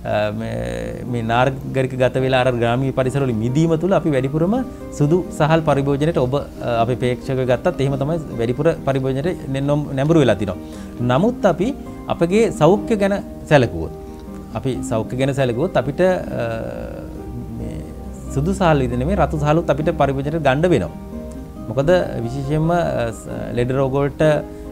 මේ නාගරික ගත වෙලා අර ග්‍රාමීය පරිසරවල මිදීම තුළ අපි වැඩිපුරම සුදු සහල් පරිභෝජනයට ඔබ අපේ ප්‍රේක්ෂකයෝ ගත්තත් එහෙම තමයි වැඩිපුර පරිභෝජනයට නැඹුරු වෙලා තිනවා. නමුත් අපි අපගේ සෞඛ්‍ය ගැන සැලකුවොත් අපි සෞඛ්‍ය ගැන සැලකුවොත් අපිට මේ සුදු සහල් විදිහට නෙමෙයි රතු සහලුත් අපිට පරිභෝජනයට ගන්න වෙනවා. මොකද විශේෂයෙන්ම ලෙඩ රෝග වලට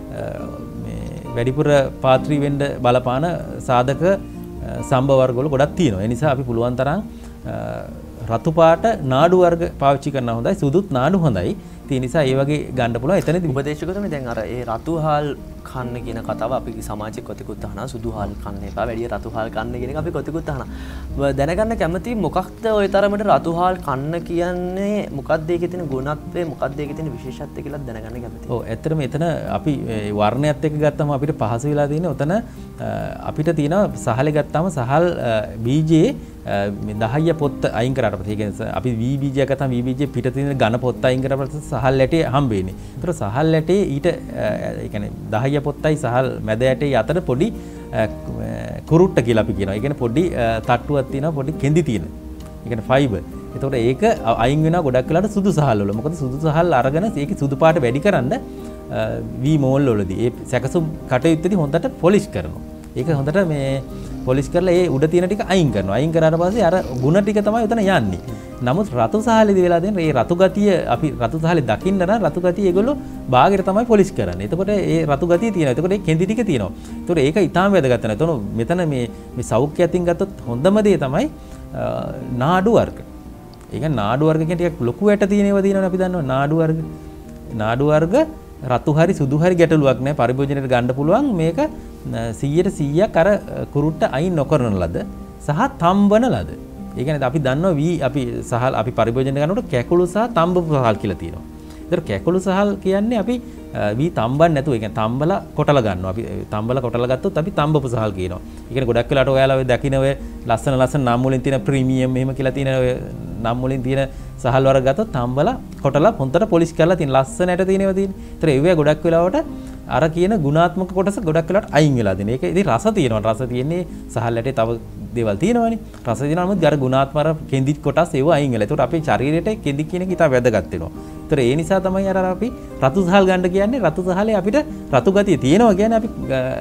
මේ වැඩිපුර පාත්‍රී වෙන්න බලපාන සාධක සම්බ වර්ග වල ගොඩක් තියෙනවා. ඒ නිසා අපි පුළුවන් තරම් රතු පාට නාඩු වර්ග පාවිච්චි කරනවා හොඳයි. සුදුත් නාඩු හොඳයි. ඒ නිසා ඒ වගේ ගන්න පුළුවන්. එතනදී උපදේශකතුමනි දැන් අර ඒ රතු හාල් කන්න කියන කතාව අපි සමාජයේ කොතිකුත් අහනවා. සුදු හාල් කන්න එපා. වැඩි රතු හාල් කන්න කියන එක අපි කොතිකුත් අහනවා. දැනගන්න කැමති මොකක්ද ওই තරමට රතු හාල් කන්න කියන්නේ මොකක්ද ඒකේ තියෙන ගුණත්වය මොකක්ද ඒකේ තියෙන විශේෂත්වය කියලා දැනගන්න කැමතියි. ඔව් ඇත්තටම එතන අපි වර්ණයත් එක්ක ගත්තම අපිට පහසු වෙලා තියෙන්නේ උතන අපිට තියෙනවා සහලේ ගත්තාම සහල් බීජයේ මේ දහය පොත්ත අයින් කරාට පස්සේ ඒ කියන්නේ අපි වී බීජයක් ගත්තාම වී බීජයේ පිට තියෙන ඝන පොත්ත අයින් කරාට පස්සේ සහල් ඇටේ හම්බ වෙන්නේ. ඒතර සහල් ඇටේ ඊට ඒ කියන්නේ දහය පොත්තයි සහල් මැද ඇටේ අතර පොඩි කුරුට්ට කියලා අපි කියනවා. ඒ කියන්නේ පොඩි තට්ටුවක් තියෙනවා පොඩි කෙඳි තියෙන. ඒ කියන්නේ ෆයිබර්. ඒතකොට ඒක අයින් වෙනවා ගොඩක් වෙලාට සුදු සහල් වල. මොකද සුදු සහල් අරගෙන ඒකේ සුදු පාට වැඩි කරන්න වී මෝල් වලදී ඒ සැකසුම් කටයුත්තේදී හොඳට පොලිෂ් කරනවා. ඒක හොඳට මේ පොලිෂ් කරලා ඒ උඩ තියෙන ටික අයින් කරනවා. අයින් කරාට පස්සේ අර ಗುಣ ටික තමයි උතන යන්නේ. නමුත් රතු සහලේදී වෙලා දෙන මේ රතු ගතිය අපි රතු සහලේ දකින්න නම් රතු ගතිය ඒගොල්ලෝ බාගෙට තමයි පොලිෂ් කරන්නේ. එතකොට ඒ රතු ගතිය තියෙනවා. එතකොට ඒ කෙඳි ටික තියෙනවා. එතකොට ඒක ඊටාම වැදගත් වෙනවා. එතකොට මෙතන මේ මේ සෞඛ්‍ය අතින් ගත්තොත් හොඳම දේ තමයි නාඩු වර්ග. ඒ කියන්නේ නාඩු වර්ග කියන්නේ ටිකක් ලොකු ඇට තියෙන ඒවා තියෙනවනේ අපි දන්නවා නාඩු වර්ග. නාඩු වර්ග රතු හරි සුදු හරි ගැටලුවක් නැහැ. පරිභෝජනයට ගන්න පුළුවන් මේක සීයට සීයක් අර කුරුට්ට අයින් නොකරන ලද සහ තම්බන ලද. ඒ කියන්නේ අපි දන්නවා වී අපි සහල් අපි පරිභෝජනය කරනකොට කැකුළු සහ තම්බපු සහල් කියලා තියෙනවා. ඒතර කැකුළු සහල් කියන්නේ අපි වී තම්බන්න නැතුව ඒ කියන්නේ තම්බලා කොටලා ගන්නවා. අපි තම්බලා කොටලා ගත්තොත් අපි තම්බපු සහල් කියනවා. ඒ කියන්නේ ගොඩක් වෙලාවට ඔයාලා ඔය දකින්න ඔය ලස්සන ලස්සන නම් වලින් තියෙන ප්‍රීමියම් එහෙම කියලා තියෙන ඔය නම් වලින් තියෙන සහල් වර්ග ගත්තොත් තම්බලා කොටලා හොන්දට පොලිෂ් කරලා තියෙන ලස්සනට තියෙනවා තියෙන්නේ. ඒතර ඒවැ ගොඩක් වෙලාවට අර කියන ගුණාත්මක කොටස ගොඩක් වෙලාවට අයින් වෙලා දෙන. ඒක ඉතින් රස තියෙනවා. රස තියෙන්නේ සහල් ඇටේ තව දේවල් තියෙනවානේ. රස තියෙනවා නමුත් අර ගුණාත්මක කෙඳි කොටස් ඒව අයින් වෙලා. ඒකට අපේ ශරීරයට කෙඳි කියන එක ඉතා වැදගත් වෙනවා. ඒතර ඒ නිසා තමයි අර අපි රතු සහල් ගන්න කියන්නේ. රතු සහලේ අපිට රතු ගතිය තියෙනවා කියන්නේ අපි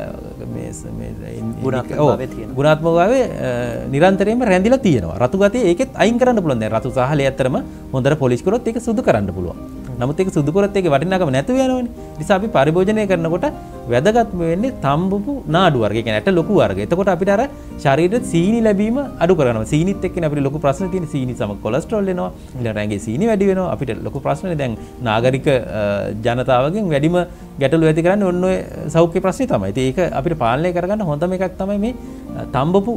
මේ මේ ගුණාත්මකභාවය තියෙනවා. ගුණාත්මකභාවය නිරන්තරයෙන්ම රැඳිලා තියෙනවා. රතු ගතිය ඒකෙත් අයින් කරන්න පුළුවන්. දැන් රතු සහලේ ඇත්තටම හොඳට පොලිෂ් කරොත් ඒක සුදු කරන්න පුළුවන්. නමුත් ඒක සුදු කරොත් ඒකේ වටිනාකම නැතුව යනවනේ. නිසා අපි පරිභෝජනය කරනකොට වැදගත්ම වෙන්නේ තම්බපු නාඩු වර්ග. ඒ කියන්නේ ඇට ලොකු වර්ග. එතකොට අපිට අර ශරීරෙත් සීනි ලැබීම අඩු කරනවා. සීනිත් එක්කනේ අපිට ලොකු ප්‍රශ්න තියෙන්නේ. සීනි සම කොලෙස්ටරෝල් එනවා. ඊළඟට ඇඟේ සීනි වැඩි වෙනවා. අපිට ලොකු ප්‍රශ්නනේ දැන් නාගරික ජනතාවගෙන් වැඩිම ගැටලු ඇති කරන්නේ ඔන්න ඔය සෞඛ්‍ය ප්‍රශ්නේ තමයි. ඉතින් ඒක අපිට පාලනය කරගන්න හොඳම එකක් තමයි මේ තම්බපු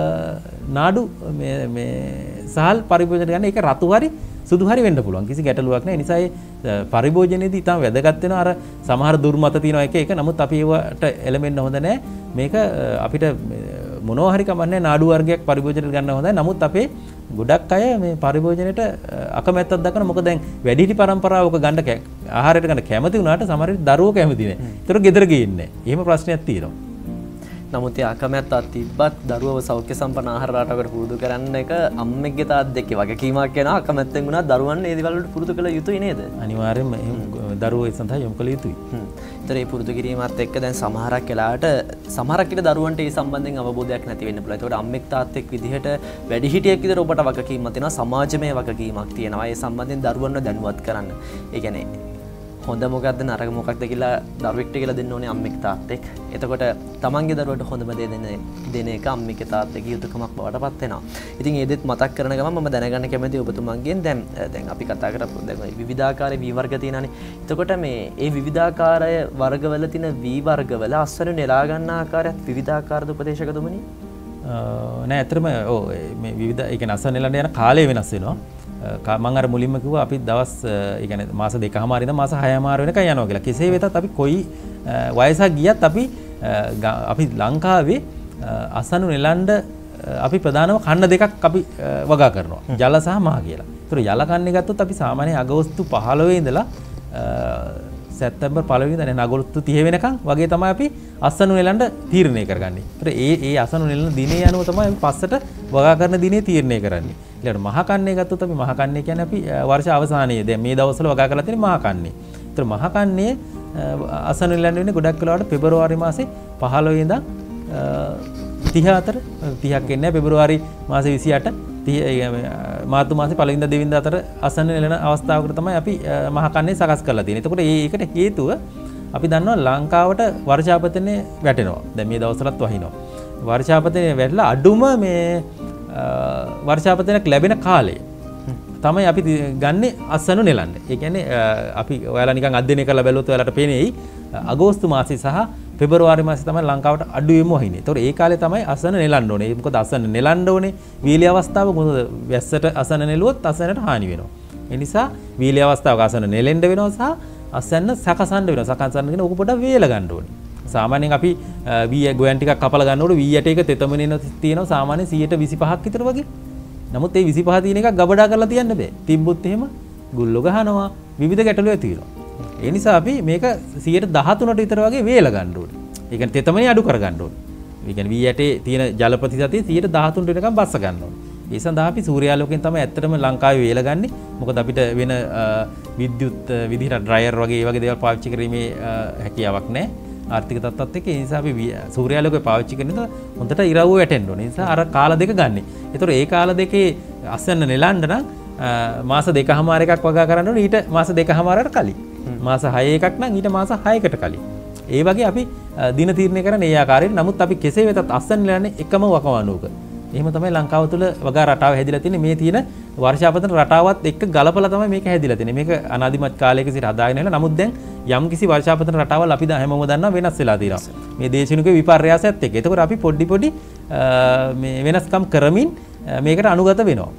නාඩු මේ මේ සහල් පරිභෝජනය කරන එක රතු හරි සුදු හරි වෙන්න පුළුවන්. කිසි ගැටලුවක් නැහැ. ඒ නිසා ඒ පරිභෝජනයේදී ඊටම වැදගත් වෙනවා. අර සමහර දුර්මත තියෙනවා එක එක. නමුත් අපි ඒවට එළමෙන්න හොඳ නැහැ. මේක අපිට මොනවා හරි කමන්නේ නාඩු වර්ගයක් පරිභෝජනයට ගන්න හොඳයි. නමුත් අපේ ගොඩක් අය මේ පරිභෝජනයට අකමැත්තක් දක්වන මොකද දැන් වැඩිහිටි පරම්පරාවක ගන්න ආහාරයට ගන්න කැමති වුණාට සමහර විට දරුවෝ කැමති නැහැ. ඒතර ගෙදර ගේන්නේ. එහෙම ප්‍රශ්නයක් තියෙනවා. නමුත් ඒ අකමැත්තක් තිබ්බත් දරුවව සෞඛ්‍ය සම්පන්න ආහාර රටාවකට පුරුදු කරන්න එක අම්මෙක්ගේ තාත්තෙක්ගේ වගකීමක් වෙනවා. අකමැත්තෙන් වුණා දරුවන් මේ දේවල් වලට පුරුදු කළ යුතුයි නේද? අනිවාර්යෙන්ම දරුවෝ ඒ සඳහා යොමු කළ යුතුයි. හ්ම්. ඒතර මේ පුරුදු කිරීමත් එක්ක දැන් සමහරක් වෙලාවට සමහරක් විට දරුවන්ට ඒ සම්බන්ධයෙන් අවබෝධයක් නැති වෙන්න පුළුවන්. ඒකට අම්මෙක් තාත්තෙක් විදිහට වැඩිහිටියෙක් විදිහට ඔබට වගකීමක් තියෙනවා. සමාජමය වගකීමක් තියෙනවා. ඒ සම්බන්ධයෙන් දරුවන්ව දැනුවත් කරන්න. ඒ කියන්නේ හොඳ මොකක්ද නරක මොකක්ද කියලා දරුවෙක්ට කියලා දෙන්න ඕනේ අම්මෙක් තාත්තෙක්. එතකොට තමන්ගේ දරුවට හොඳම දේ දෙන දෙන එක අම්මෙක් තාත්තෙක්ගේ යුතුයකමක් බවට පත් වෙනවා. ඉතින් ඒ දෙත් මතක් කරන ගමන් මම දැනගන්න කැමතියි ඔබතුමන්ගෙන් දැන් දැන් අපි කතා කරපු දැන් විවිධාකාරයේ වී වර්ග තියෙනවානේ. එතකොට මේ ඒ විවිධාකාරය වර්ගවල තියෙන වී වර්ගවල අස්වැනු නෙලා ගන්න ආකාරයත් විවිධාකාරද උපදේශකතුමනි? නෑ ඇත්තටම ඔව් මේ විවිධ ඒ කියන්නේ අස්වැනු නෙලන්න යන කාලය වෙනස් වෙනවා. මම අර මුලින්ම කිව්වා අපි දවස් ඒ කියන්නේ මාස දෙකමාර ඉඳන් මාස හයමාර වෙනකන් යනවා කියලා. කෙසේ වෙතත් අපි කොයි වයසක් ගියත් අපි අපි ලංකාවේ අසනු නෙලන්න අපි ප්‍රධානම කන්න දෙකක් අපි වගා කරනවා. ජල සහ මහ කියලා. ඒතර යල කන්නේ ගත්තොත් අපි සාමාන්‍යයෙන් අගෝස්තු පහළොව ඉඳලා සැප්තැම්බර් පළවෙනි ඉඳන් එන අගෝස්තු තිහ වෙනකන් වගේ තමයි අපි අසනු නෙලන්න තීරණය කරගන්නේ. ඒතර ඒ ඒ අසනු නෙලන දිනේ යනුව තමයි අපි පස්සට වගා කරන දිනේ තීරණය කරන්නේ. ඊළඟට මහ කන්නේ ගත්තොත් අපි මහ කන්නේ කියන්නේ අපි වර්ෂ අවසානයේ දැන් මේ දවස්වල වගා කරලා තියෙන මහ කන්නේ. ඒතර මහ කන්නේ අසනු නෙලන්න වෙන්නේ ගොඩක් වෙලාවට පෙබරවාරි මාසේ පහළොව ඉඳන් තිහ අතර තිහක් එන්නේ පෙබරවාරි මාසේ විසිඅට මාර්තු මාසේ පළවෙනිදා දෙවෙනිදා අතර අසන්න නෙලන අවස්ථාවකට තමයි අපි මහ කන්නේ සකස් කරලා තියෙන්නේ. එතකොට ඒකට හේතුව අපි දන්නවා ලංකාවට වර්ෂාපතනේ වැටෙනවා. දැන් මේ දවස්වලත් වහිනවා. වර්ෂාපතනේ වැටලා අඩුම මේ වර්ෂාපතනයක් ලැබෙන කාලය තමයි අපි ගන්නේ අසනු නෙලන්න. ඒ කියන්නේ අපි ඔයාලා නිකන් අධ්‍යයනය කරලා බැලුවොත් ඔයාලට පේනේයි අගෝස්තු මාසේ සහ පෙබරවාරි මාසේ තමයි ලංකාවට අඩුවෙන්ම වහින්නේ. ඒතකොට ඒ කාලේ තමයි අසන නෙලන්න ඕනේ. මොකද අසන නෙලන්න ඕනේ වීලි අවස්ථාව මොකද වැස්සට අසන නෙලුවොත් අසනට හානි වෙනවා. ඒ නිසා වීලි අවස්ථාවක අසන නෙලෙන්න වෙනවා සහ අසන්න සකසන්න වෙනවා. සකසන්න කියන ඕක පොඩ්ඩක් වේල ගන්න ඕනේ. සාමාන්‍යයෙන් අපි වී ගොයන් ටිකක් කපලා ගන්නකොට වී ඇට එක තෙතමනෙන තියෙනවා සාමාන්‍යයෙන් සියයට විසිපහක් විතර වගේ. නමුත් ඒ විසිපහ තියෙන එකක් ගබඩා කරලා තියන්න බෑ. තිබ්බොත් එහෙම ගුල්ලෝ ගහනවා විවිධ ගැටලු ඇති වෙනවා. ඒ නිසා අපි මේක සියයට දහතුනට විතර වගේ වේල ගන්න ඕනේ. ඒ කියන්නේ තෙතමනේ අඩු කර ගන්න ඕනේ. ඒ කියන්නේ වී ඇටේ තියෙන ජල ප්‍රතිශතය සියයට දහතුනට වෙනකම් බස්ස ගන්න ඕනේ. ඒ සඳහා අපි සූර්යාලෝකයෙන් තමයි ඇත්තටම ලංකාවේ වේල ගන්නේ. මොකද අපිට වෙන විද්‍යුත් විදිහට ඩ්‍රයර් වගේ ඒ වගේ දේවල් පාවිච්චි කිරීමේ හැකියාවක් නැහැ. ආර්ථික තත්ත්වත් එක්ක ඒ නිසා අපි සූර්යාලෝකය පාවිච්චි කරන නිසා හොඳට ඉරව්ව වැටෙන්න ඕනේ. ඒ නිසා අර කාල දෙක ගන්න. ඒතකොට ඒ කාල දෙකේ අස්වැන්න නෙලන්න නම් මාස දෙකමාර එකක් වගා කරන්න ඕනේ. ඊට මාස දෙකමාරකට කලින්. මාස හය එකක් නම් ඊට මාස හයකට කලින්. ඒ වගේ අපි දින තීරණය කරන ඒ ආකාරයට. නමුත් අපි කෙසේ වෙතත් අස්වැන්න නෙලන්නේ එකම වකවානුවක. එහෙම තමයි ලංකාව තුළ වගා රටාව හැදිලා තියෙන්නේ. මේ තියෙන වර්ෂාපතන රටාවත් එක්ක ගලපලා තමයි මේක හැදිලා තියෙන්නේ. මේක අනාදිමත් කාලයක සිට හදාගෙන ඉන්න. නමුත් දැන් යම් කිසි වර්ෂාපතන රටාවල් අපි හැමෝම දන්නවා වෙනස් වෙලා තියෙනවා. මේ දේශනික විපර්යාසයත් එක්ක. ඒකෝර අපි පොඩි පොඩි මේ වෙනස්කම් කරමින් මේකට අනුගත වෙනවා.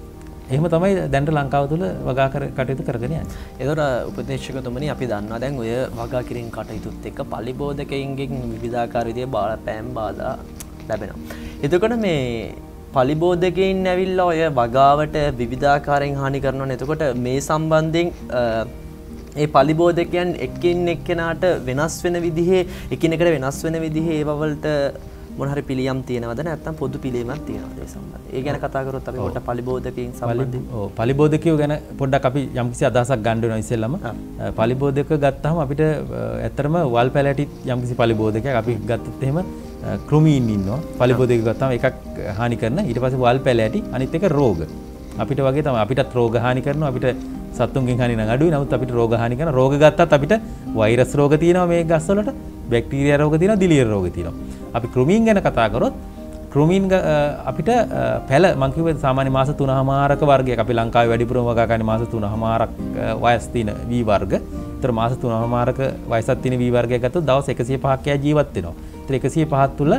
එහෙම තමයි දැන්ට ලංකාව තුළ වගා කර කටයුතු කරගෙන යන්නේ. ඒතර උපදේශකතුමනි අපි දන්නවා දැන් ඔය වගා කිරීම කටයුතුත් එක්ක පලිබෝධකයින්ගෙන් විවිධාකාර විදිහේ බලපෑම් බාධා ලැබෙනවා. එතකොට මේ පලිබෝධකයින් ඇවිල්ලා ඔය වගාවට විවිධාකාරයෙන් හානි කරනවා. එතකොට මේ සම්බන්ධයෙන් ඒ පලිබෝධකයන් එක්කින් එක්කෙනාට වෙනස් වෙන විදිහේ එකිනෙකට වෙනස් වෙන විදිහේ ඒවා වලට මොන හරි පිළියම් තියෙනවද නැත්නම් පොදු පිළියමක් තියෙනවද ඒ සම්බන්ධයෙන්? ඒ ගැන කතා කරොත් අපි පොඩ්ඩක් පලිබෝධකයන් සම්බන්ධයෙන්. ඔව් පලිබෝධකයෝ ගැන පොඩ්ඩක් අපි යම්කිසි අදහසක් ගන්න වෙනවා ඉස්සෙල්ලම. පලිබෝධක ගත්තාම අපිට ඇත්තටම වල් පැලැටිත් යම්කිසි පලිබෝධකයක් අපි ගත්තොත් එහෙම කෘමීන් ඉන්නවා. පලිබෝධක ගත්තාම එකක් හානි කරන ඊට පස්සේ වල් පැලැටි අනිත් එක රෝග. අපිට වගේ තමයි අපිටත් රෝග හානි කරනවා අපිට සත්තුන්ගෙන් හානි නම් අඩුයි. නමුත් අපිට රෝග හානි කරන රෝග ගත්තත් අපිට වෛරස් රෝග තියෙනවා මේ ගස් වලට, බැක්ටීරියා රෝග තියෙනවා, දිලියර් රෝග තියෙනවා. අපි කෘමීන් ගැන කතා කරොත් කෘමීන් අපිට පැල මං කිව්වේ සාමාන්‍ය මාස තුනමාරක වර්ගයක් අපි ලංකාවේ වැඩිපුරම වගා ගන්න මාස තුනමාරක් වයස් තියෙන වී වර්ග. ඒතර මාස තුනමාරක වයසක් තියෙන වී වර්ගයක් ගත්තොත් දවස් එකසිය පහක් එයා ජීවත් වෙනවා. ඒතර එකසිය පහක් තුල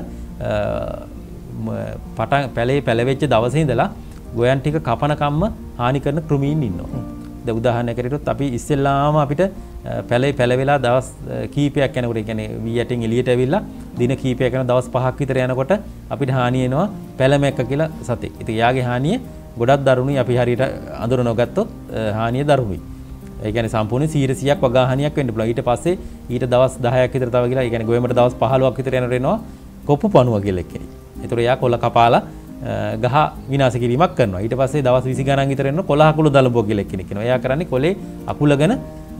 පටන් පැලේ පැලවෙච්ච දවසේ ඉඳලා ගොයන් ටික කපන කම්ම හානි කරන කෘමීන් ඉන්නවා. දැන් උදාහරණයක් ඇරෙද්දී අපි ඉස්සෙල්ලාම අපිට පැලේ පැලවෙලා දවස් කීපයක් යනකොට ඒ කියන්නේ වී යටින් එළියට ඇවිල්ලා දින කීපයක් යන දවස් පහක් විතර යනකොට අපිට හානිය එනවා පැලමැක්ක කියලා සතෙක්. ඉතින් යාගේ හානිය ගොඩක් දරුණුයි. අපි හරියට අඳුර නොගත්තොත් හානිය දරුණුයි. ඒ කියන්නේ සම්පූර්ණ සීරසියක් වගා හානියක් වෙන්න පුළුවන්. ඊට පස්සේ ඊට දවස් දහයක් විතර තව ගිලා ඒ කියන්නේ ගොයමට දවස් පහළොවක් විතර යනකොට එනවා කොප්පු පණුව කියලා කෙනෙක්. ඒතර යා කොළ කපාලා ගහ විනාශ කිරීමක් කරනවා. ඊට පස්සේ දවස් විසි ගණන් විතර එනවා කොළ අකුළු දලබුව කියලා කෙනෙක් ඉන්නවා. එයා කරන්නේ කොළේ අකුලගෙන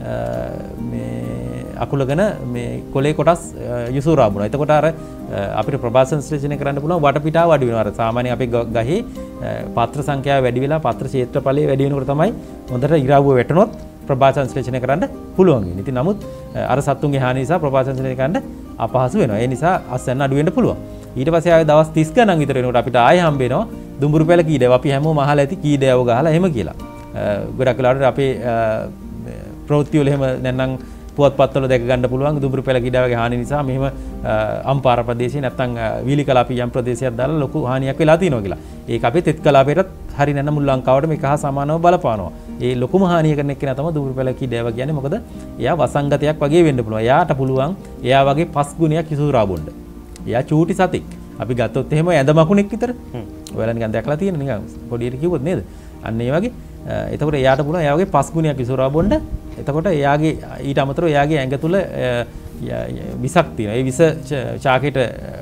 මේ අකුලගෙන මේ කොළේ කොටස් යසුරා බුණා. එතකොට අර අපිට ප්‍රභාෂණ විශ්ලේෂණය කරන්න පුළුවන් වටපිටාව වැඩි වෙනවා. අර සාමාන්‍යයෙන් අපේ ගහේ පත්‍ර සංඛ්‍යාව වැඩි වෙලා පත්‍ර ක්ෂේත්‍රඵලය වැඩි වෙනකොට තමයි හොඳට ඉරාවුව වැටෙනොත් ප්‍රභාෂණ විශ්ලේෂණය කරන්න පුළුවන් වෙන්නේ. ඉතින් නමුත් අර සත්තුන්ගේ හානිය නිසා ප්‍රභාෂණ විශ්ලේෂණය කරන්න අපහසු වෙනවා. ඒ නිසා අස්වැන්න අඩු වෙන්න පුළුවන්. ඊට පස්සේ ආයේ දවස් තිස් ගණන් විතර වෙනකොට අපිට ආයෙ හම්බ වෙනවා දුඹුරු පැල කීඩාව. අපි හැමෝම අහලා ඇති කීඩාව ගහලා එහෙම කියලා. ගොඩක් වෙලාවට අපේ ප්‍රවෘත්ති වල එහෙම නැත්නම් පුවත්පත්වල දැක ගන්න පුළුවන් දුඹුරු පැල කීඩාවගේ හානිය නිසා මෙහෙම අම්පාර ප්‍රදේශයේ නැත්නම් වීලි කලාපී යම් ප්‍රදේශයක් දාලා ලොකු හානියක් වෙලා තියෙනවා කියලා. ඒක අපේ තෙත් කලාපයටත් හරි නැත්නම් මුල් ලංකාවට මේක හා සමානව බලපානවා. ඒ ලොකුම හානිය කරන එක්කෙනා තමයි දුඹුරු පැල කීඩාව කියන්නේ. මොකද එයා වසංගතයක් වගේ වෙන්න පුළුවන්. එයාට පුළුවන් එයා වගේ පස් ගුණයක් ඉසුරා බොන්න. එයා චූටි සතෙක්. අපි ගත්තොත් එහෙම ඇඳ මකුණෙක් විතර. ඔයාලා නිකන් දැකලා තියෙන නිකන් පොඩියට කිව්වොත් නේද? අන්න ඒ වගේ. එතකොට එයාට පුළුවන් එයා වගේ පස් ගුණයක් ඉසුරා බොන්න. එතකොට එයාගේ ඊට අමතරව එයාගේ ඇඟ තුල විසක් තියෙනවා. ඒ විස ශාකයට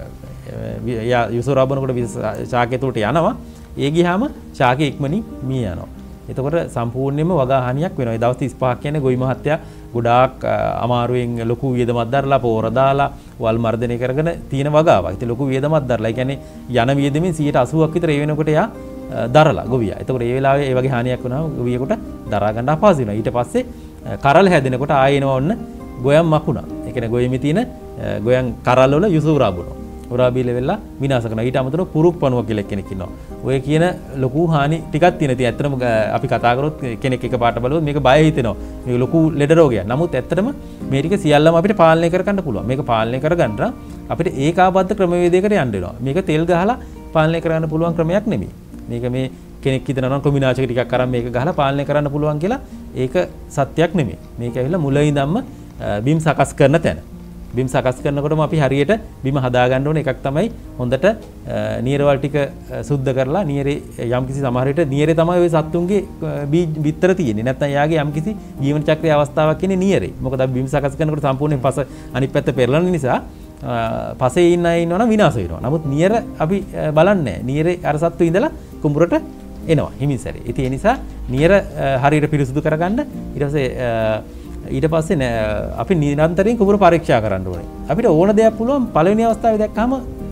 එයා ඉසුරා බොනකොට විස ශාකය තුලට යනවා. ඒ ගියාම ශාකය ඉක්මනින් මිය යනවා. එතකොට සම්පූර්ණයෙන්ම වගා හානියක් වෙනවා. ඒ දවස් තිස් පහක් කියන්නේ ගොවි මහත්තයා ගොඩාක් අමාරුවෙන් ලොකු වියදමක් දරලා පෝර දාලා වල් මර්ධනය කරගෙන තියෙන වගාවක්. ඉතින් ලොකු වියදමක් දරලා. ඒ කියන්නේ යන වියදමෙන් සියයට අසූවක් විතර ඒ වෙනකොට එයා දරලා ගොවියා. එතකොට ඒ වෙලාවේ ඒ වගේ හානියක් වුණාම ගොවියෙකුට දරා ගන්න අපහසු වෙනවා. ඊට පස්සේ කරල් හැදෙනකොට ආයෙ එනවා ඔන්න ගොයම් මකුණා. ඒ කියන්නේ ගොයමේ තියෙන ගොයම් කරල් වල යුසුරා බොනවා. උරා බීල වෙලා විනාශ කරනවා. ඊට අමතරව පුරුක් පණුව කියලා කෙනෙක් ඉන්නවා. ඔය කියන ලොකු හානි ටිකක් තියෙන. ඉතින් ඇත්තටම අපි කතා කරොත් කෙනෙක් එකපාරට බලුවොත් මේක බය හිතෙනවා. මේක ලොකු ලෙඩ රෝගයක්. නමුත් ඇත්තටම මේ ටික සියල්ලම අපිට පාලනය කරගන්න පුළුවන්. මේක පාලනය කරගන්න අපිට ඒකාබද්ධ ක්‍රමවේදයකට යන්න වෙනවා. මේක තෙල් ගහලා පාලනය කරගන්න පුළුවන් ක්‍රමයක් නෙමෙයි. මේක මේ කෙනෙක් හිතනවා නම් ක්‍රිමිනාශක ටිකක් අරන් මේක ගහලා පාලනය කරන්න පුළුවන් කියලා ඒක සත්‍යයක් නෙමෙයි. මේක ඇවිල්ලා මුල ඉඳන්ම බිම් සකස් කරන තැන. බිම් සකස් කරනකොටම අපි හරියට බිම හදා ගන්න ඕනේ. එකක් තමයි හොඳට නියරවල් ටික සුද්ධ කරලා නියරේ යම්කිසි සමහර විට නියරේ තමයි ওই සත්තුන්ගේ බිත්තර තියෙන්නේ. නැත්නම් යාගේ යම්කිසි ජීවන චක්‍රයේ අවස්ථාවක් ඉන්නේ නියරේ. මොකද අපි බිම් සකස් කරනකොට සම්පූර්ණයෙන් පස අනිත් පැත්ත පෙරලන නිසා පසේ ඉන්න අය ඉන්නවනම් විනාශ වෙනවා. නමුත් නියර අපි බලන්නේ නැහැ. නියරේ අර සත්තු ඉඳලා කුඹුරට එනවා හිමින් සැරේ. ඉතින් ඒ නිසා නියර හරියට පිරිසුදු කරගන්න ඊට පස්සේ ඊට පස්සේ අපි නිරන්තරයෙන් කුඹුර පරීක්ෂා කරන්න ඕනේ. අපිට ඕන දෙයක් පුළුවන් පළවෙනි අවස්ථාවේ දැක්කම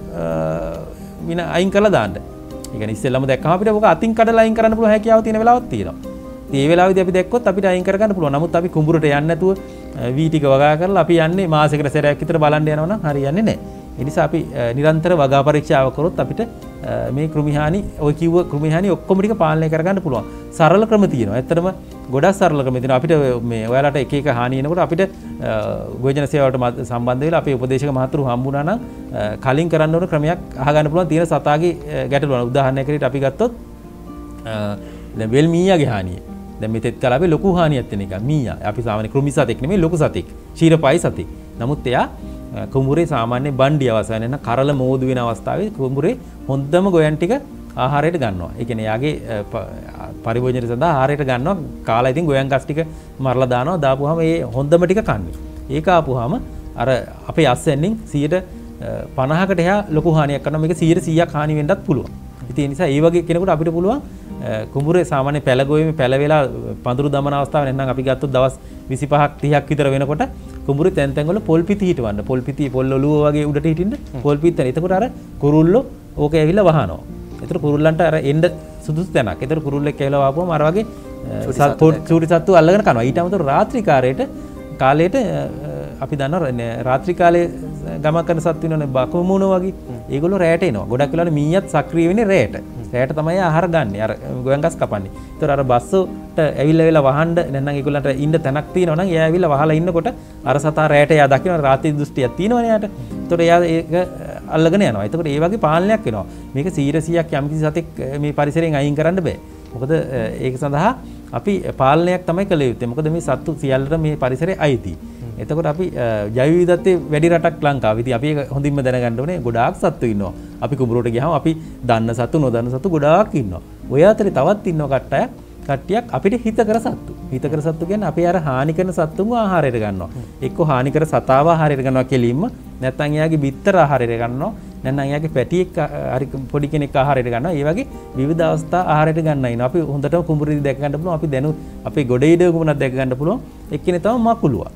වින අයින් කරලා දාන්න. ඒ කියන්නේ ඉස්සෙල්ලම දැක්කම අපිට ඔක අතින් කඩලා අයින් කරන්න පුළුවන් හැකියාව තියෙන වෙලාවක් තියෙනවා. ඉතින් ඒ වෙලාවේදී අපි දැක්කොත් අපිට අයින් කරගන්න පුළුවන්. නමුත් අපි කුඹුරට යන්නේ නැතුව වී ටික වගා කරලා අපි යන්නේ මාසෙකට සැරයක් විතර බලන්න යනවා නම් හරියන්නේ නැහැ. ඒ නිසා අපි නිරන්තර වගා පරීක්ෂාව කරොත් අපිට මේ කෘමිහානි ඔය කිව්ව කෘමිහානි ඔක්කොම ටික පාලනය කරගන්න පුළුවන්. සරල ක්‍රම තියෙනවා. ඇත්තටම ගොඩක් සරල ක්‍රම තියෙනවා. අපිට මේ ඔයාලට එක එක හානි එනකොට අපිට ගොවිජන සේවාවට සම්බන්ධ වෙලා අපේ උපදේශක මහතුරු හම්බුණා නම් කලින් කරන්න ඕන ක්‍රමයක් අහගන්න පුළුවන් තියෙන සතාගේ ගැටලුව. උදාහරණයක් විදිහට අපි ගත්තොත් දැන් වෙල් මීයාගේ හානිය. දැන් මෙතෙත් කල අපි ලොකු හානියක් තියෙන එක. මීයා අපි සාමාන්‍ය කෘමි සතෙක් නෙමෙයි ලොකු සතෙක්. ක්ෂීරපයි සතෙක්. නමුත් එයා කුඹුරේ සාමාන්‍ය බණ්ඩි අවස්ථාවේ නැත්නම් කරල මෝදු වෙන අවස්ථාවේ කුඹුරේ හොඳම ගොයන් ටික ආහාරයට ගන්නවා. ඒ කියන්නේ යාගේ පරිභෝජනය සඳහා ආහාරයට ගන්නවා. කාලා ඉතින් ගොයන් ගස් ටික මරලා දානවා. දාපුවාම ඒ හොඳම ටික කන්නේ. ඒක ආපුවාම අර අපේ අස්සෙන්නින් සියයට පනහකට එහා ලොකු හානියක් කරනවා. මේක සියයට සීයක් හානි වෙන්නත් පුළුවන්. ඉතින් ඒ නිසා ඒ වගේ කෙනෙකුට අපිට පුළුවන් කුඹුරේ සාමාන්‍ය පැල ගොයීමේ පැල වෙලා පඳුරු දමන අවස්ථාව නැත්නම් අපි ගත්තොත් දවස් විසිපහක් තිහක් විතර වෙනකොට කුඹුරේ තැන් තැන් වල පොල් පිටි හිටවන්න. පොල් පිටි පොල් ඔලුව වගේ උඩට හිටින්න පොල් පිටි තැන. එතකොට අර කුරුල්ලෝ ඕක ඇවිල්ලා වහනවා. එතකොට කුරුල්ලන්ට අර එන්න සුදුසු තැනක්. එතකොට කුරුල්ලෙක් ඇවිල්ලා වහපුවම අර වගේ චූටි සත්තු අල්ලගෙන කනවා. ඊට අමතරව රාත්‍රී කාලයට කාලයට අපි දන්නවා රාත්‍රී කාලේ ගමන් කරන සත්තු වෙනවනේ බකුමුණෝ වගේ. ඒගොල්ලෝ රැයට එනවා. ගොඩක් වෙලාවට මීයත් සක්‍රිය වෙන්නේ රැයට. රැයට තමයි ආහාර ගන්න. අර ගොයන් ගස් කපන්නේ. ඒතර අර බස්සෝට ඇවිල්ලා ඇවිල්ලා වහන්න නැත්නම් ඒගොල්ලන්ට ඉන්න තැනක් තියෙනවා නම් එයා ඇවිල්ලා වහලා ඉන්නකොට අර සතා රැයට එයා දකින්න රාත්‍රී දෘෂ්ටියක් තියෙනවනේ එයාට. ඒතර එයා ඒක අල්ලගෙන යනවා. එතකොට ඒ වගේ පාලනයක් වෙනවා. මේක සීර සීයක් යම්කිසි සතෙක් මේ පරිසරයෙන් අයින් කරන්න බෑ. මොකද ඒක සඳහා අපි පාලනයක් තමයි කළ යුත්තේ. මොකද මේ සත්තු සියල්ලට මේ පරිසරයේ අයිති. එතකොට අපි ජෛව විවිධත්වයේ වැඩි රටක් ලංකාව. ඉතින් අපි ඒක හොඳින්ම දැනගන්න ඕනේ. ගොඩාක් සත්තු ඉන්නවා. අපි කුඹුරට ගියාම අපි දන්න සත්තු නොදන්න සත්තු ගොඩාක් ඉන්නවා. ඔය අතරේ තවත් ඉන්නවා කට්ටයක් කට්ටියක් අපිට හිතකර සත්තු. හිතකර සත්තු කියන්නේ අපි අර හානි කරන සත්තුන්ව ආහාරයට ගන්නවා. එක්ක හානි කර සතාව ආහාරයට ගන්නවා කෙලින්ම. නැත්නම් එයාගේ බිත්තර ආහාරයට ගන්නවා. නැත්නම් එයාගේ පැටියෙක් හරි පොඩි කෙනෙක් ආහාරයට ගන්නවා. ඒ වගේ විවිධ අවස්ථා ආහාරයට ගන්න ඉන්නවා. අපි හොඳටම කුඹුරේදී දැක ගන්න පුළුවන්. අපි දැනු අපේ ගොඩේඩ කුඹුරක් දැක ගන්න පුළුවන්. එක්කෙනේ තමයි මකුලුවා.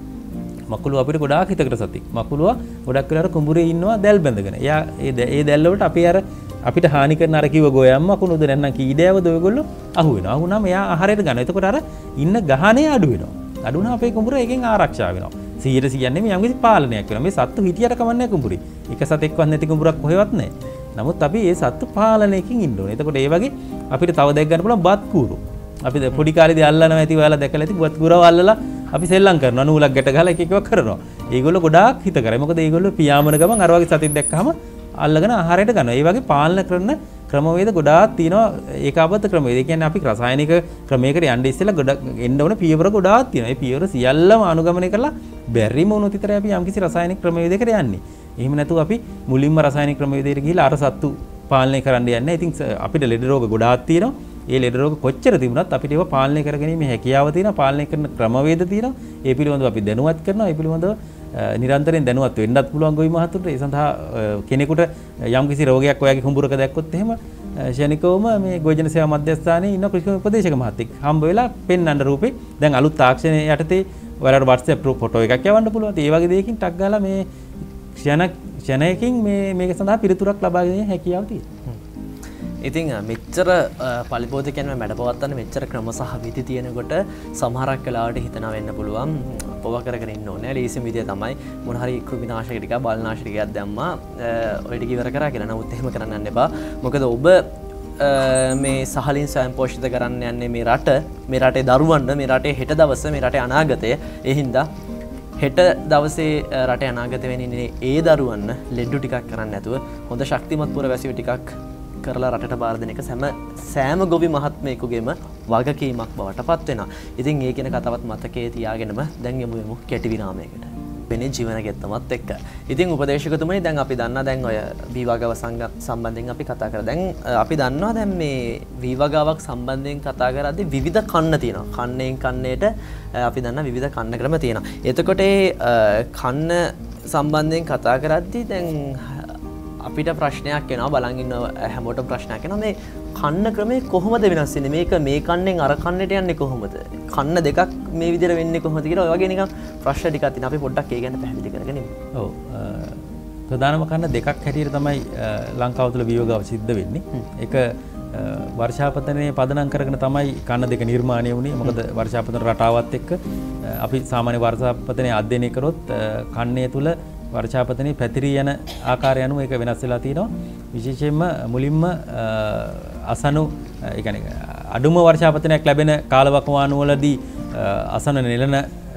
මකුලුව අපිට ගොඩාක් හිතකට සතෙක්. මකුලුව ගොඩක් වෙලාවට කුඹුරේ ඉන්නවා දැල් බැඳගෙන. එයා ඒ ඒ දැල් වලට අපි අර අපිට හානි කරන අර කිව්ව ගොයම් මකුණුද නැත්නම් කීඩෑවද ඔයගොල්ලෝ අහු වෙනවා. අහු වුණාම එයා ආහාරයට ගන්නවා. එතකොට අර ඉන්න ගහණය අඩු වෙනවා. අඩු වුණාම අපේ කුඹුර එකෙන් ආරක්ෂා වෙනවා. සීයට සීයක් නෙමෙයි යම්කිසි පාලනයක් වෙනවා. මේ සත්තු හිටියට කමන්නේ කුඹුරේ. එක සතෙක්වත් නැති කුඹුරක් කොහෙවත් නැහැ. නමුත් අපි මේ සත්තු පාලනයකින් ඉන්න ඕනේ. එතකොට ඒ වගේ අපිට තව දැක් ගන්න පුළුවන් බත් කූරු. අපි පොඩි කාලේදී අල්ලනවා ඇති ඔයාලා දැකලා ඇති බත් කූරව අල්ලලා අපි සෙල්ලම් කරනවා. නූලක් ගැට ගහලා එක එකව කරනවා. ඒගොල්ලෝ ගොඩාක් හිත කරයි. මොකද ඒගොල්ලෝ පියාඹන ගමන් අර වගේ සතෙක් දැක්කම අල්ලගෙන ආහාරයට ගන්නවා. ඒ වගේ පාලන කරන ක්‍රමවේද ගොඩාක් තියෙනවා. ඒකාබද්ධ ක්‍රමවේද. ඒ කියන්නේ අපි රසායනික ක්‍රමයකට යන්න ඉස්සෙල්ලා ගොඩක් එන්න ඕන පියවර ගොඩාක් තියෙනවා. ඒ පියවර සියල්ලම අනුගමනය කරලා බැරිම වුණොත් විතරයි අපි යම්කිසි රසායනික ක්‍රමවේදයකට යන්නේ. එහෙම නැතුව අපි මුලින්ම රසායනික ක්‍රමවේදයට ගිහිලා අර සත්තු පාලනය කරන්න යන්නේ. ඉතින් අපිට ලෙඩ රෝග ගොඩාක් තියෙනවා. ඒ ලෙඩ රෝග කොච්චර තිබුණත් අපිට ඒවා පාලනය කරගැනීමේ හැකියාව තියෙනවා. පාලනය කරන ක්‍රමවේද තියෙනවා. ඒ පිළිබඳව අපි දැනුවත් කරනවා. ඒ පිළිබඳව නිරන්තරයෙන් දැනුවත් වෙන්නත් පුළුවන් ගොවි මහතුන්ට. ඒ සඳහා කෙනෙකුට යම්කිසි රෝගයක් ඔයාගේ කුඹුරක දැක්කොත් එහෙම ශනිකවම මේ ගෝජන සේවා මධ්‍යස්ථානයේ ඉන්න කෘෂි උපදේශක මහත්තයෙක් හම්බ වෙලා පෙන්වන්න රූපේ දැන් අලුත් තාක්ෂණය යටතේ ඔයාලට WhatsApp ෆොටෝ එකක් යවන්න පුළුවන්. ඒ වගේ දෙයකින් ටක් ගාලා මේ ක්ෂණ ක්ෂණයකින් මේ මේක සඳහා පිළිතුරක් ලබා ගැනීම හැකියාව තියෙනවා. ඉතින් මෙච්චර පලිබෝධකයන්ම මැඩපවත්තන්න මෙච්චර ක්‍රම සහ විධි තියෙනකොට සමහරක් කලාවට හිතන වෙන්න පුළුවන් පොව කරගෙන ඉන්න ඕනේ. ලේසිම විදිය තමයි මොන හරි කෘමිනාශක ටිකක් බලනාශක ටිකක් දැම්මා ඔය ටික ඉවර කරා කියලා. නමුත් එහෙම කරන්න යන්න එපා. මොකද ඔබ මේ සහලින් ස්වයං පෝෂිත කරන්න යන්නේ මේ රට, මේ රටේ දරුවන්ට, මේ රටේ හෙට දවස, මේ රටේ අනාගතය. ඒ හින්දා හෙට දවසේ රටේ අනාගත වෙන්නේ ඒ දරුවන්න ලෙඩ්ඩු ටිකක් කරන්න නැතුව හොඳ ශක්තිමත් පුරවැසියෝ ටිකක් කරලා රටට බාර දෙන එක සෑම සෑම ගොවි මහත්මයෙකුගේම වගකීමක් බවට පත් වෙනවා. ඉතින් ඒ කියන කතාවත් මතකයේ තියාගෙනම දැන් යමු යමු කෙටි විරාමයකට. වෙනේ ජීවන ගෙත්තමත් එක්ක. ඉතින් උපදේශකතුමනි දැන් අපි දන්නා දැන් ඔය වීවගාව සම්බන්ධයෙන් අපි කතා කරා. දැන් අපි දන්නවා දැන් මේ වීවගාවක් සම්බන්ධයෙන් කතා කරද්දී විවිධ කන්න තියෙනවා. කන්නෙන් කන්නේට අපි දන්නා විවිධ කන්න ක්‍රම තියෙනවා. එතකොට ඒ කන්න සම්බන්ධයෙන් කතා කරද්දී දැන් අපිට ප්‍රශ්නයක් එනවා බලන් ඉන්න හැමෝටම ප්‍රශ්නයක් එනවා මේ කන්න ක්‍රමේ කොහොමද වෙනස් වෙන්නේ මේක මේ කන්නෙන් අර කන්නට යන්නේ කොහොමද කන්න දෙකක් මේ විදිහට වෙන්නේ කොහොමද කියලා ඔය වගේ නිකන් ප්‍රශ්න ටිකක් තියෙනවා අපි පොඩ්ඩක් ඒ ගැන පැහැදිලි කරගෙන ඉමු. ඔව් ප්‍රධානම කන්න දෙකක් හැටියට තමයි ලංකාව තුළ වියෝගාව සිද්ධ වෙන්නේ. ඒක වර්ෂාපතනයේ පදනම් කරගෙන තමයි කන්න දෙක නිර්මාණය වුණේ. මොකද වර්ෂාපතන රටාවත් එක්ක අපි සාමාන්‍ය වර්ෂාපතනයේ අධ්‍යයනය කරොත් කන්නේ තුල වර්ෂාපතනයේ පැතිරී යන ආකාරය අනුව ඒක වෙනස් වෙලා තියෙනවා. විශේෂයෙන්ම මුලින්ම අසනු ඒ කියන්නේ අඩුම වර්ෂාපතනයක් ලැබෙන කාලවකවානු වලදී අසන නෙලන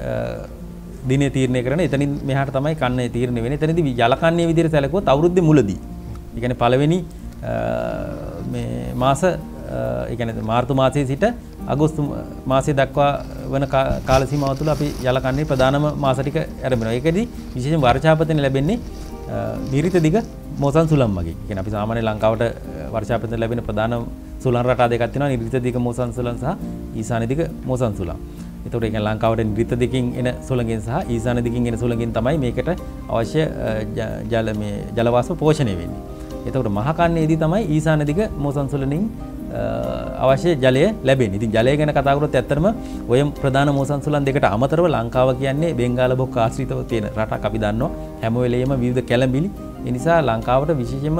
දිනේ තීරණය කරන. එතනින් මෙහාට තමයි කන්නේ තීරණය වෙන්නේ. එතනදී යලකන්නේ විදිහට සැලකුවොත් අවුරුද්දේ මුලදී. ඒ කියන්නේ පළවෙනි මේ මාස ඒ කියන්නේ මාර්තු මාසයේ සිට අගෝස්තු මාසය දක්වා වන කාල සීමාව තුළ අපි යලකන්නේ ප්‍රධානම මාස ටික ආරම්භනවා. ඒකෙදි විශේෂයෙන් වර්ෂාපතන ලැබෙන්නේ නිරිත දිග මෝසන් සුළං වගේ. ඒ කියන්නේ අපි සාමාන්‍ය ලංකාවට වර්ෂාපතන ලැබෙන ප්‍රධාන සුළං රටා දෙකක් තියෙනවා. නිරිත දිග මෝසන් සුළං සහ ඊශාන දිග මෝසන් සුළං. ඒතකොට ඒ කියන්නේ ලංකාවට නිරිත දිගින් එන සුළඟෙන් සහ ඊශාන දිගින් එන සුළඟෙන් තමයි මේකට අවශ්‍ය ජල මේ ජල වාෂ්ප පෝෂණය වෙන්නේ. එතකොට මහා කන්නේදී තමයි ඊශාන දිග මෝසන් සුළඟින් අවශ්‍ය ජලය ලැබෙන්නේ. ඉතින් ජලය ගැන කතා කරොත් ඇත්තටම ඔය ප්‍රධාන මෝසන් සුළං දෙකට අමතරව ලංකාව කියන්නේ බෙන්ගාල බොක්ක ආශ්‍රිතව තියෙන රටක් අපි දන්නවා. හැම වෙලෙම විවිධ කැළඹිලි. ඒ නිසා ලංකාවට විශේෂයෙන්ම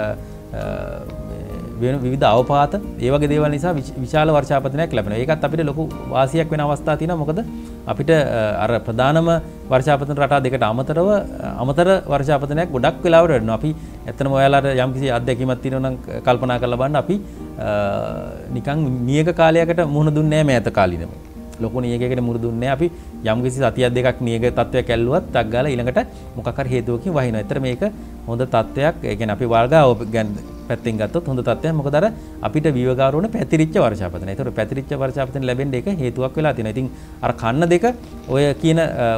වෙන විවිධ අවපාත ඒ වගේ දේවල් නිසා විශාල වර්ෂාපතනයක් ලැබෙනවා. ඒකත් අපිට ලොකු වාසියක් වෙන අවස්ථා තියෙනවා. මොකද අපිට අර ප්‍රධානම වර්ෂාපතන රටා දෙකට අමතරව අමතර වර්ෂාපතනයක් ගොඩක් වෙලාවට වෙනවා. අපි ඇත්තටම ඔයාලට යම්කිසි අත්දැකීමක් තියෙනවා නම් කල්පනා කරලා බලන්න. අපි නිකන් නියක කාලයකට මුහුණ දුන්නේ නැහැ මෑත කාලිනම. ලොකු නියකයකට මුහුණ දුන්නේ නැහැ. අපි යම්කිසි සතියක් දෙකක් නියක තත්වයක් ඇල්ලුවත් ටක් ගාලා ඊළඟට මොකක් හරි හේතුවකින් වහිනවා. ඒතර මේක හොඳ තත්වයක්. ඒ කියන්නේ අපි වර්ගාව ගැන පැත්තෙන් ගත්තොත් හොඳ තත්ත්වයක්. මොකද අර අපිට විවගාරෝණ පැතිරිච්ච වර්ෂාපතන. ඒතර පැතිරිච්ච වර්ෂාපතන ලැබෙන්න ඒක හේතුවක් වෙලා තියෙනවා. ඉතින් අර කන්න දෙක ඔය කියන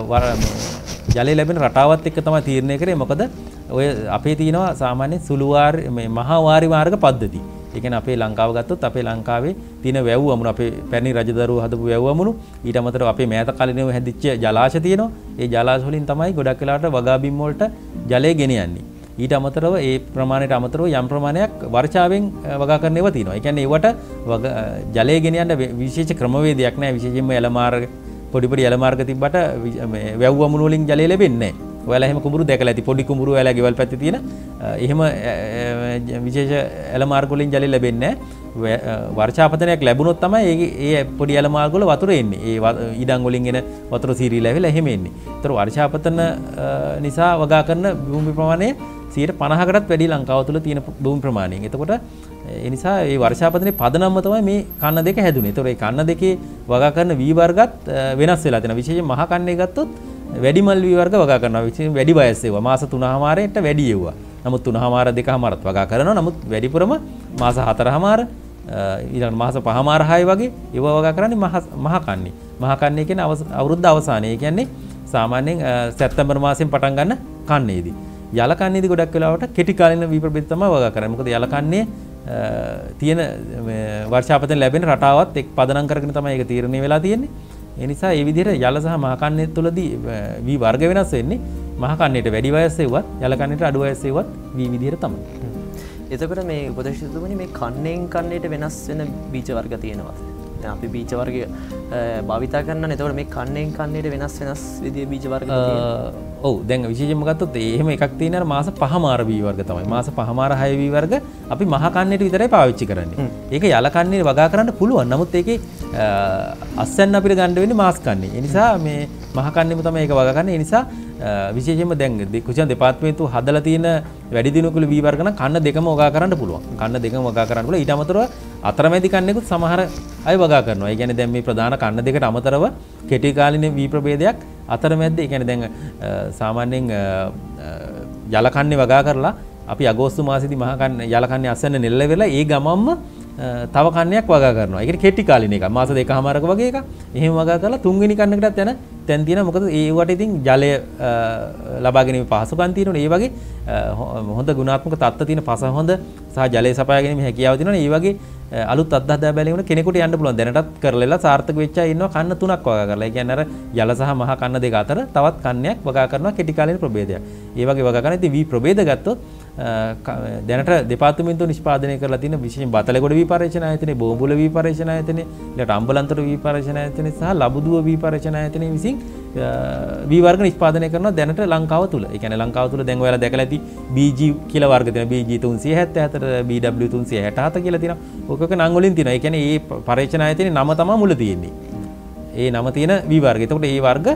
ජලය ලැබෙන රටාවත් එක්ක තමයි තීරණය කරේ. මොකද ඔය අපේ තියෙනවා සාමාන්‍ය සුළු වාරි මේ මහා වාරි මාර්ග පද්ධති. ඒ කියන්නේ අපේ ලංකාව ගත්තොත් අපේ ලංකාවේ තියෙන වැව් වමුණු අපේ පැරණි රජදරුවෝ හදපු වැව් වමුණු ඊට අමතරව අපේ මෑත කාලිනව හැදිච්ච ජලාශ තියෙනවා. ඒ ජලාශ වලින් තමයි ගොඩක් වෙලාවට වගා බිම් වලට ජලය ගෙන යන්නේ. ඊට අමතරව ඒ ප්‍රමාණයට අමතරව යම් ප්‍රමාණයක් වර්ෂාවෙන් වගා කරන ඒවා තියෙනවා. ඒ කියන්නේ ඒවට ජලය ගෙන යන්න විශේෂ ක්‍රමවේදයක් නැහැ. විශේෂයෙන්ම එළ මාර්ග පොඩි පොඩි එළ මාර්ග තිබ්බට මේ වැව් වමුණු වලින් ජලය ලැබෙන්නේ නැහැ. ඔයාලා එහෙම කුඹුරු දැකලා ඇති. පොඩි කුඹුරු ඔයාලා ගෙවල් පැත්තේ තියෙන එහෙම විශේෂ එළ මාර්ග වලින් ජලය ලැබෙන්නේ නැහැ. වර්ෂාපතනයක් ලැබුණොත් තමයි ඒ ඒ පොඩි එළ මාර්ග වල වතුර එන්නේ. ඒ ඊඩම් වලින් එන වතුර සීරීලා ඇවිල්ලා එහෙම එන්නේ. ඒතර වර්ෂාපතන නිසා වගා කරන භූමි ප්‍රමාණය සියයට පනහකටත් වැඩි ලංකාව තුළ තියෙන භූමි ප්‍රමාණයෙන්. එතකොට ඒ නිසා මේ වර්ෂාපතනයේ පදනම තමයි මේ කන්න දෙක හැදුනේ. ඒතකොට මේ කන්න දෙකේ වගා කරන වී වර්ගත් වෙනස් වෙලා තියෙනවා. විශේෂයෙන් මහා කන්නේ ගත්තොත් වැඩිමල් වී වර්ග වගා කරනවා. විශේෂයෙන් වැඩි වයස් ඒවා. මාස තුනමාරයට වැඩි ඒවා. නමුත් තුනමාර දෙකමාරත් වගා කරනවා. නමුත් වැඩිපුරම මාස හතරමාර ඊළඟ මාස පහමාර හය වගේ ඒවා වගා කරන්නේ මහා කන්නේ. මහා කන්නේ කියන්නේ අවුරුද්ද අවසානයේ. ඒ කියන්නේ සාමාන්‍යයෙන් සැප්තැම්බර් මාසයෙන් පටන් ගන්න කන්නේදී. යලකන්නේදී ගොඩක් වෙලාවට කෙටි කාලින වී ප්‍රභේද තමයි වගා කරන්නේ. මොකද යලකන්නේ තියෙන වර්ෂාපතන ලැබෙන රටාවත් එක් පදනම් කරගෙන තමයි ඒක තීරණය වෙලා තියෙන්නේ. ඒ නිසා මේ විදිහට යල සහ මහ කන්නේ තුලදී වී වර්ග වෙනස් වෙන්නේ. මහ කන්නේට වැඩි වයස් එව්වත් යලකන්නේට අඩු වයස් එව්වත් වී විදිහට තමයි. එතකොට මේ උපදේශතුමනි මේ කන්නේන් කන්නේට වෙනස් වෙන බීජ වර්ග තියෙනවා. දැන් අපි බීජ වර්ග භාවිතා කරනවා. එතකොට මේ කන්නේන් කන්නේට වෙනස් වෙනස් විදිහේ බීජ වර්ග තියෙනවා. ඔව් දැන් විශේෂයෙන්ම ගත්තොත් එහෙම එකක් තියෙන අර මාස පහමාර වී වර්ග තමයි. මාස පහමාර හය වී වර්ග අපි මහ කන්නේට විතරයි පාවිච්චි කරන්නේ. ඒක යල කන්නේ වගා කරන්න පුළුවන්. නමුත් ඒකේ අස්සෙන් අපිට ගන්න වෙන්නේ මාස් කන්නේ. ඒ නිසා මේ මහ කන්නේම තමයි ඒක වගා කරන්නේ. ඒ නිසා විශේෂයෙන්ම දැන් කුෂන් දෙපාර්තමේන්තුව හදලා තියෙන වැඩි දිනුකුළු වී වර්ග නම් කන්න දෙකම වගා කරන්න පුළුවන්. කන්න දෙකම වගා කරන්න පුළුවන්. ඊට අමතරව අතරමැදි කන්නේකුත් සමහර අය වගා කරනවා. ඒ කියන්නේ දැන් මේ ප්‍රධාන කන්න දෙකට අමතරව කෙටි කාලින වී ප්‍රභේදයක් අතරමැද්ද ඒ කියන්නේ දැන් සාමාන්‍යයෙන් යල කන්නේ වගා කරලා අපි අගෝස්තු මාසෙදී මහ කන්නේ යල කන්නේ අස්සන්න නෙල්ල වෙලා ඒ ගමම්ම තව කන්නයක් වගා කරනවා. ඒකට කෙටි කාලින එක මාස දෙකමාරක වගේ එකක්. එහෙම වගා කරලා තුන්වෙනි කන්නකටත් යන තැන් තියෙනවා. මොකද ඒ වට ඉතින් ජලය ලබා ගැනීම පහසුකම් තියෙනවා. ඒ වගේ හොඳ ගුණාත්මක තත්ත්ව තියෙන පස හොඳ සහ ජලය සපයා ගැනීම හැකියාව තියෙනවා. ඒ වගේ අලුත් අත්දැක බැලීම කෙනෙකුට යන්න පුළුවන්. දැනටත් කරලා සාර්ථක වෙච්ච අය ඉන්නවා කන්න තුනක් වගා කරලා. ඒ කියන්නේ අර යල සහ මහ කන්න දෙක අතර තවත් කන්නයක් වගා කරනවා කෙටි කාලින ප්‍රභේදයක්. ඒ වගේ වගා කරන ඉතින් වී ප්‍රභේද ගත්තොත් දැනට දෙපාර්තමේන්තුව නිෂ්පාදනය කරලා තියෙන විශේෂයෙන් බතලගොඩ වී පරීක්ෂණ ආයතනයේ බෝඹුල වී පරීක්ෂණ ආයතනයේ ඊට අම්බලන්තර වී පරීක්ෂණ ආයතනයේ සහ ලබුදුව වී පරීක්ෂණ ආයතනයේ විසින් වී වර්ග නිෂ්පාදනය කරනවා දැනට ලංකාව තුල. ඒ කියන්නේ ලංකාව තුල දැන් ඔයාලා දැකලා ඇති බී ජී කියලා වර්ග තියෙනවා. බී ජී තුන්සිය හැත්තෑ හතර, බී ඩබ්ලිව් තුන්සිය හැටහත කියලා තියෙනවා. ඔකක නම් වලින් තියෙනවා. ඒ කියන්නේ මේ පරීක්ෂණ ආයතනයේ නම තමයි මුල තියෙන්නේ. ඒ නම තියෙන වී වර්ග. එතකොට මේ වර්ග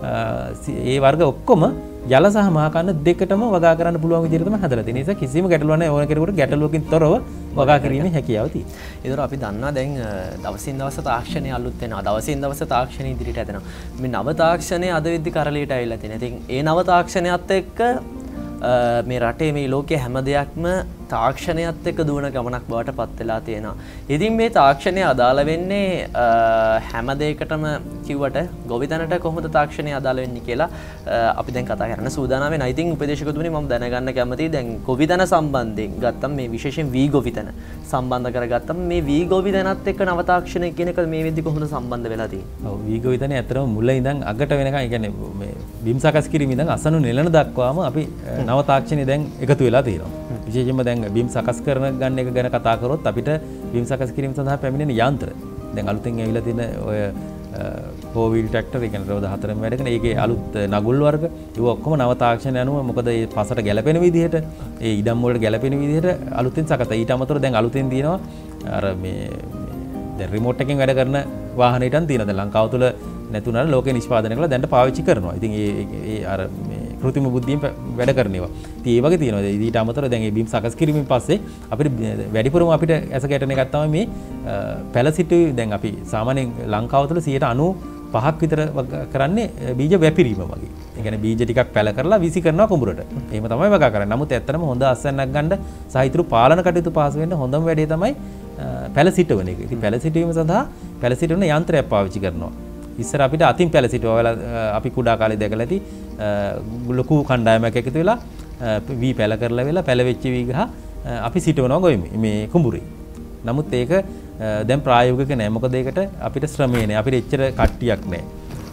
ඒ වර්ග ඔක්කොම යල සහ මහ කන්න දෙකටම වගා කරන්න පුළුවන් විදිහට තමයි හදලා තියෙන්නේ. ඒ නිසා කිසිම ගැටලුවක් නැහැ. ඕන කෙනෙකුට ගැටලුවකින් තොරව වගා කිරීමේ හැකියාව තියෙනවා. ඒතර අපි දන්නවා දැන් දවසින් දවස තාක්ෂණය අලුත් වෙනවා. දවසින් දවස තාක්ෂණය ඉදිරියට යනවා. මේ නව තාක්ෂණය අද වෙද්දි කරලියට ඇවිල්ලා තියෙනවා. ඉතින් ඒ නව තාක්ෂණයත් එක්ක මේ රටේ මේ ලෝකයේ හැම දෙයක්ම තාක්ෂණයත් එක්ක දුවන ගමනක් බවට පත් වෙලා තියෙනවා. ඉතින් මේ තාක්ෂණය අදාළ වෙන්නේ හැම දෙයකටම කිව්වට ගොවිතැනට කොහොමද තාක්ෂණය අදාළ වෙන්නේ කියලා අපි දැන් කතා කරන්න සූදානම් වෙනවා. ඉතින් උපදේශකතුමනි මම දැනගන්න කැමතියි දැන් ගොවිතැන සම්බන්ධයෙන් ගත්තම මේ විශේෂයෙන් වී ගොවිතැන සම්බන්ධ කරගත්තම මේ වී ගොවිතැනත් එක්ක නව තාක්ෂණය කියන එක මේ වෙද්දි කොහොමද සම්බන්ධ වෙලා තියෙන්නේ? ඔව් වී ගොවිතැන ඇත්තටම මුල ඉඳන් අගට වෙනකන් ඒ කියන්නේ මේ බිම් සකස් කිරීම ඉඳන් අසනු නෙලන දක්වාම අපි නව තාක්ෂණය දැන් එකතු වෙලා තියෙනවා. විශේෂයෙන්ම දැන් බිම් සකස් කරන ගන්න එක ගැන කතා කරොත් අපිට බිම් සකස් කිරීම සඳහා පැමිණෙන යන්ත්‍ර දැන් අලුතෙන් ඇවිල්ලා තියෙන ඔය ෆෝර් වීල් ට්‍රැක්ටර් ඒ කියන්නේ රෝද හතරෙන් වැඩ කරන ඒකේ අලුත් නගුල් වර්ග ඒව ඔක්කොම නව තාක්ෂණය අනුව මොකද ඒ පසට ගැලපෙන විදිහට ඒ ඉඩම් වලට ගැලපෙන විදිහට අලුතෙන් සකස්. ඊට අමතරව දැන් අලුතෙන් තියෙනවා අර මේ දැන් රිමෝට් එකෙන් වැඩ කරන වාහනයටන් තියෙනවා. දැන් ලංකාව තුල නැතුණාට ලෝකේ නිෂ්පාදනය කළා දැන්ට පාවිච්චි කරනවා. ඉතින් ඒ ඒ අර මේ කෘත්‍රිම බුද්ධියෙන් වැඩ කරනවා. ඉතින් ඒ වගේ තියෙනවා. ඊට අමතරව දැන් මේ බිම් සකස් කිරීමෙන් පස්සේ අපිට වැඩිපුරම අපිට ඇස ගැටෙන එකක් තමයි මේ පැල සිටුයි. දැන් අපි සාමාන්‍යයෙන් ලංකාව තුළ සියයට අනූපහක් විතර කරන්නේ බීජ වැපිරීම වගේ. ඒ කියන්නේ බීජ ටිකක් පැල කරලා විසි කරනවා කුඹුරට. එහෙම තමයි වගා කරන්නේ. නමුත් ඇත්තටම හොඳ අස්වැන්නක් ගන්න සහ ඊටු පාලන කටයුතු පහසු වෙන්න හොඳම වැඩේ තමයි පැල සිටවන එක. ඉතින් පැල සිටවීම සඳහා පැල සිටවන යන්ත්‍රයක් පාවිච්චි කරනවා. ඉස්සර අපිට අතින් පැල සිටුවා අපි කුඩා කාලේ දැකලා ඇති ලොකු කණ්ඩායමක් එකතු වෙලා වී පැල කරලා වෙලා පැල වෙච්ච වී ගහ අපි සිටවනවා ගොයිමේ මේ කුඹුරේ. නමුත් ඒක දැන් ප්‍රායෝගික නෑ. මොකද ඒකට අපිට ශ්‍රමය නෑ. අපිට එච්චර කට්ටියක් නෑ.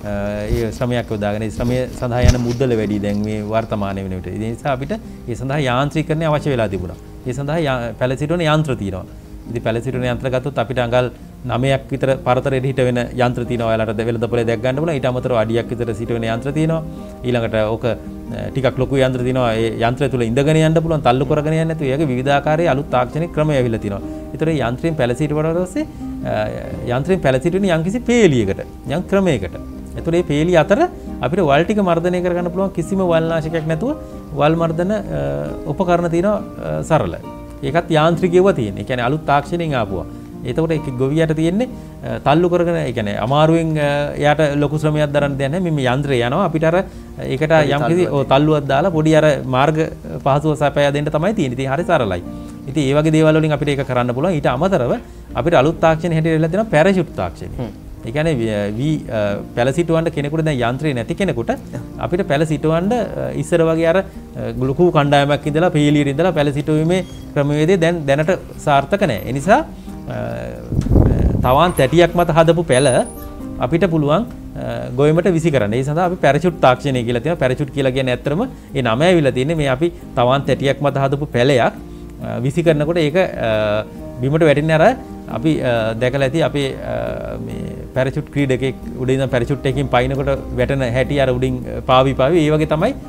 ඒ ශ්‍රමයක් යොදාගෙන ශ්‍රමය සඳහා යන මුදල වැඩි දැන් මේ වර්තමානයේ වෙන විට. ඒ නිසා අපිට ඒ සඳහා යාන්ත්‍රීකරණය අවශ්‍ය වෙලා තිබුණා. ඒ සඳහා පැල සිටවන යන්ත්‍ර තියෙනවා. ඉතින් පැල සිටවන යන්ත්‍ර ගත්තොත් අපිට අඟල් නවයක් විතර පරතරයට හිට වෙන යන්ත්‍ර තියෙනවා. ඔයාලට වෙළඳ පොලේ දැක් ගන්න පුළුවන්. ඊට අමතරව අඩියක් විතර සිටවන යන්ත්‍ර තියෙනවා. ඊළඟට ඕක ටිකක් ලොකු යන්ත්‍ර තියෙනවා. ඒ යන්ත්‍රය තුල ඉඳගෙන යන්න පුළුවන්, තල්ලු කරගෙන යන්න නැතුව. ඒගේ විවිධාකාරයේ අලුත් තාක්ෂණික ක්‍රම ඇවිල්ලා තියෙනවා. ඒතර මේ යන්ත්‍රයෙන් පැල සිටවනට පස්සේ යන්ත්‍රයෙන් පැල සිටවන යම්කිසි පේලියකට, යම් ක්‍රමයකට. ඒතර මේ පේලිය අතර අපිට වල් ටික මර්ධනය කරගන්න පුළුවන් කිසිම වල්නාශකයක් නැතුව වල් මර්ධන උපකරණ තියෙනවා සරල. ඒකත් යාන්ත්‍රිකයව තියෙන. ඒ කියන්නේ අලුත් තාක්ෂණයෙන් ආපුවා. එතකොට ඒක ගොවියට තියෙන්නේ තල්ලු කරගෙන ඒ කියන්නේ අමාරුවෙන් එයාට ලොකු ශ්‍රමයක් දරන්න දෙයක් නැහැ. මේ යන්ත්‍රය යනවා අපිට අර ඒකට යම් කිසි තල්ලුවක් දාලා පොඩි අර මාර්ග පහසුව සපයා දෙන්න තමයි තියෙන්නේ. ඉතින් හරි සරලයි. ඉතින් ඒ වගේ දේවල් වලින් අපිට ඒක කරන්න පුළුවන්. ඊට අමතරව අපිට අලුත් තාක්ෂණ හැටියට වෙලා තියෙනවා පැරෂුට් තාක්ෂණය. ඒ කියන්නේ වී පැල සිටවන්න කෙනෙකුට දැන් යන්ත්‍රය නැති කෙනෙකුට අපිට පැල සිටවන්න ඉස්සර වගේ අර ලොකු කණ්ඩායමක් ඉඳලා පීලියට ඉඳලා පැල සිටුවීමේ ක්‍රමවේදය දැන් දැනට සාර්ථක නැහැ. ඒ නිසා තවන් තැටියක් මත හදපු පැල අපිට පුළුවන් ගොයමට විසි කරන්න. ඒ සඳහා අපි පැරෂුට් තාක්ෂණය කියලා තියෙනවා. පැරෂුට් කියලා කියන්නේ ඇත්තටම ඒ නම ඇවිල්ලා තියෙන්නේ මේ අපි තවන් තැටියක් මත හදපු පැලයක් විසි කරනකොට ඒක බිමට වැටෙන්නේ අර අපි දැකලා ඇති අපේ මේ පැරෂුට් ක්‍රීඩකෙක් උඩින් ඉඳන් පැරෂුට් එකකින් පයින්නකොට වැටෙන හැටි අර උඩින් පාවි පාවි ඒ වගේ තමයි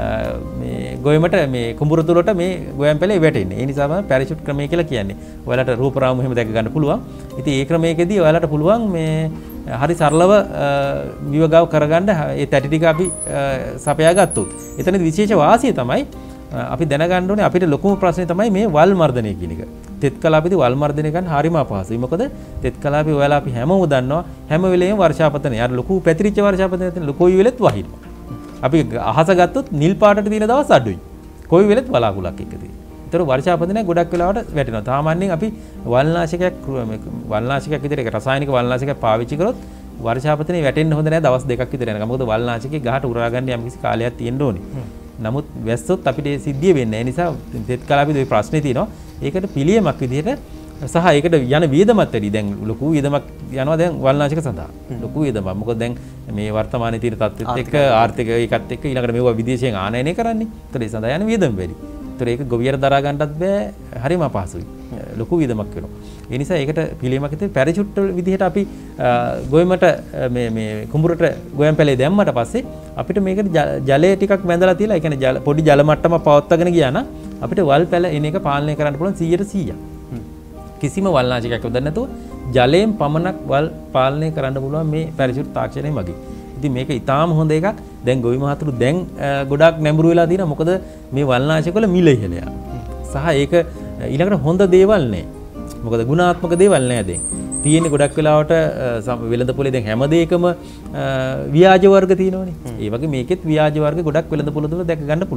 මේ ගොයමට මේ කුඹුර තුලට මේ ගොයම් පැලේ වැටෙන්නේ. ඒ නිසාම පැරෂුට් ක්‍රමය කියලා කියන්නේ. ඔයාලට රූපරාමු එහෙම දැක ගන්න පුළුවන්. ඉතින් ඒ ක්‍රමයකදී ඔයාලට පුළුවන් මේ හරි සරලව විවගාව කරගන්න ඒ තැටි ටික අපි සපයා ගත්තොත්. එතනදී විශේෂ වාසිය තමයි අපි දැනගන්න ඕනේ අපිට ලොකුම ප්‍රශ්නේ තමයි මේ වල් මර්ධනය කියන එක. තෙත් කලාපෙදී වල් මර්ධනය ගන්න හරිම අපහසුයි. මොකද තෙත් කලාපේ ඔයාලා අපි හැමෝම දන්නවා හැම වෙලේම වර්ෂාපතනය. අර ලොකු පැතිරිච්ච වර්ෂාපතනය තියෙන කොයි වෙලෙත් වහිනවා. අපි අහස ගත්තොත් නිල් පාටට තියෙන දවස් අඩුයි. කොයි වෙලෙත් වලාකුලක් එක්ක තියෙන. ඒතර වර්ෂාපතනය ගොඩක් වෙලාවට වැටෙනවා. සාමාන්‍යයෙන් අපි වල්නාශකයක් වල්නාශකයක් විතර ඒක රසායනික වල්නාශකයක් පාවිච්චි කරොත් වර්ෂාපතනය වැටෙන්න හොඳ නැහැ දවස් දෙකක් විතර යනකම්. මොකද වල්නාශකේ ගහට උරා ගන්න යම්කිසි කාලයක් තියෙන්න ඕනේ. නමුත් වැස්සොත් අපිට ඒ සිද්ධිය වෙන්නේ නැහැ. ඒ නිසා තෙත් කලාපෙදී ওই ප්‍රශ්නේ තියෙනවා. ඒකට පිළියමක් විදිහට සහ ඒකට යන වියදමත් වැඩි. දැන් ලොකු වියදමක් යනවා දැන් වල්නාශක සඳහා. ලොකු වියදමක්. මොකද දැන් මේ වර්තමානයේ තියෙන තත්ත්වෙත් එක්ක ආර්ථික ඒකත් එක්ක ඊළඟට මේවා විදේශයෙන් ආනයනය කරන්නේ. ඒතර ඒ සඳහා යන වියදම වැඩි. ඒතර ඒක ගොවියට දරා ගන්නත් බෑ. හරිම අපහසුයි. ලොකු වියදමක් වෙනවා. ඒ නිසා ඒකට පිළියමක් විදිහට පැරෂුට් විදිහට අපි ගොයමට මේ මේ කුඹුරට ගොයම් පැලේ දැම්මට පස්සේ අපිට මේකට ජලය ටිකක් වැඳලා තියලා ඒ කියන්නේ පොඩි ජල මට්ටමක් පවත්වාගෙන ගියා නම් අපිට වල් පැල එන එක පාලනය කරන්න පුළුවන් සීයට සීයක්. කිසිම වල්නාශකයක් යොදන්න නැතුව ජලයෙන් පමණක් වල් පාලනය කරන්න පුළුවන් මේ පැරෂුට් තාක්ෂණය මගින්. ඉතින් මේක ඉතාම හොඳ එකක්. දැන් ගොවි මහතුරු දැන් ගොඩක් නැඹුරු වෙලා තියෙනවා. මොකද මේ වල්නාශක වල මිල ඉහළ යනවා. සහ ඒක ඊළඟට හොඳ දේවල් නෑ. මොකද ගුණාත්මක දේවල් නෑ දැන්. තියෙන්නේ ගොඩක් වෙලාවට වෙළඳ පොලේ දැන් හැම දෙයකම ව්‍යාජ වර්ග තියෙනවනේ. ඒ වගේ මේකෙත් ව්‍යාජ වර්ග ගොඩක් වෙළඳ පොළ තුල දැක ගන්න පුළුවන්.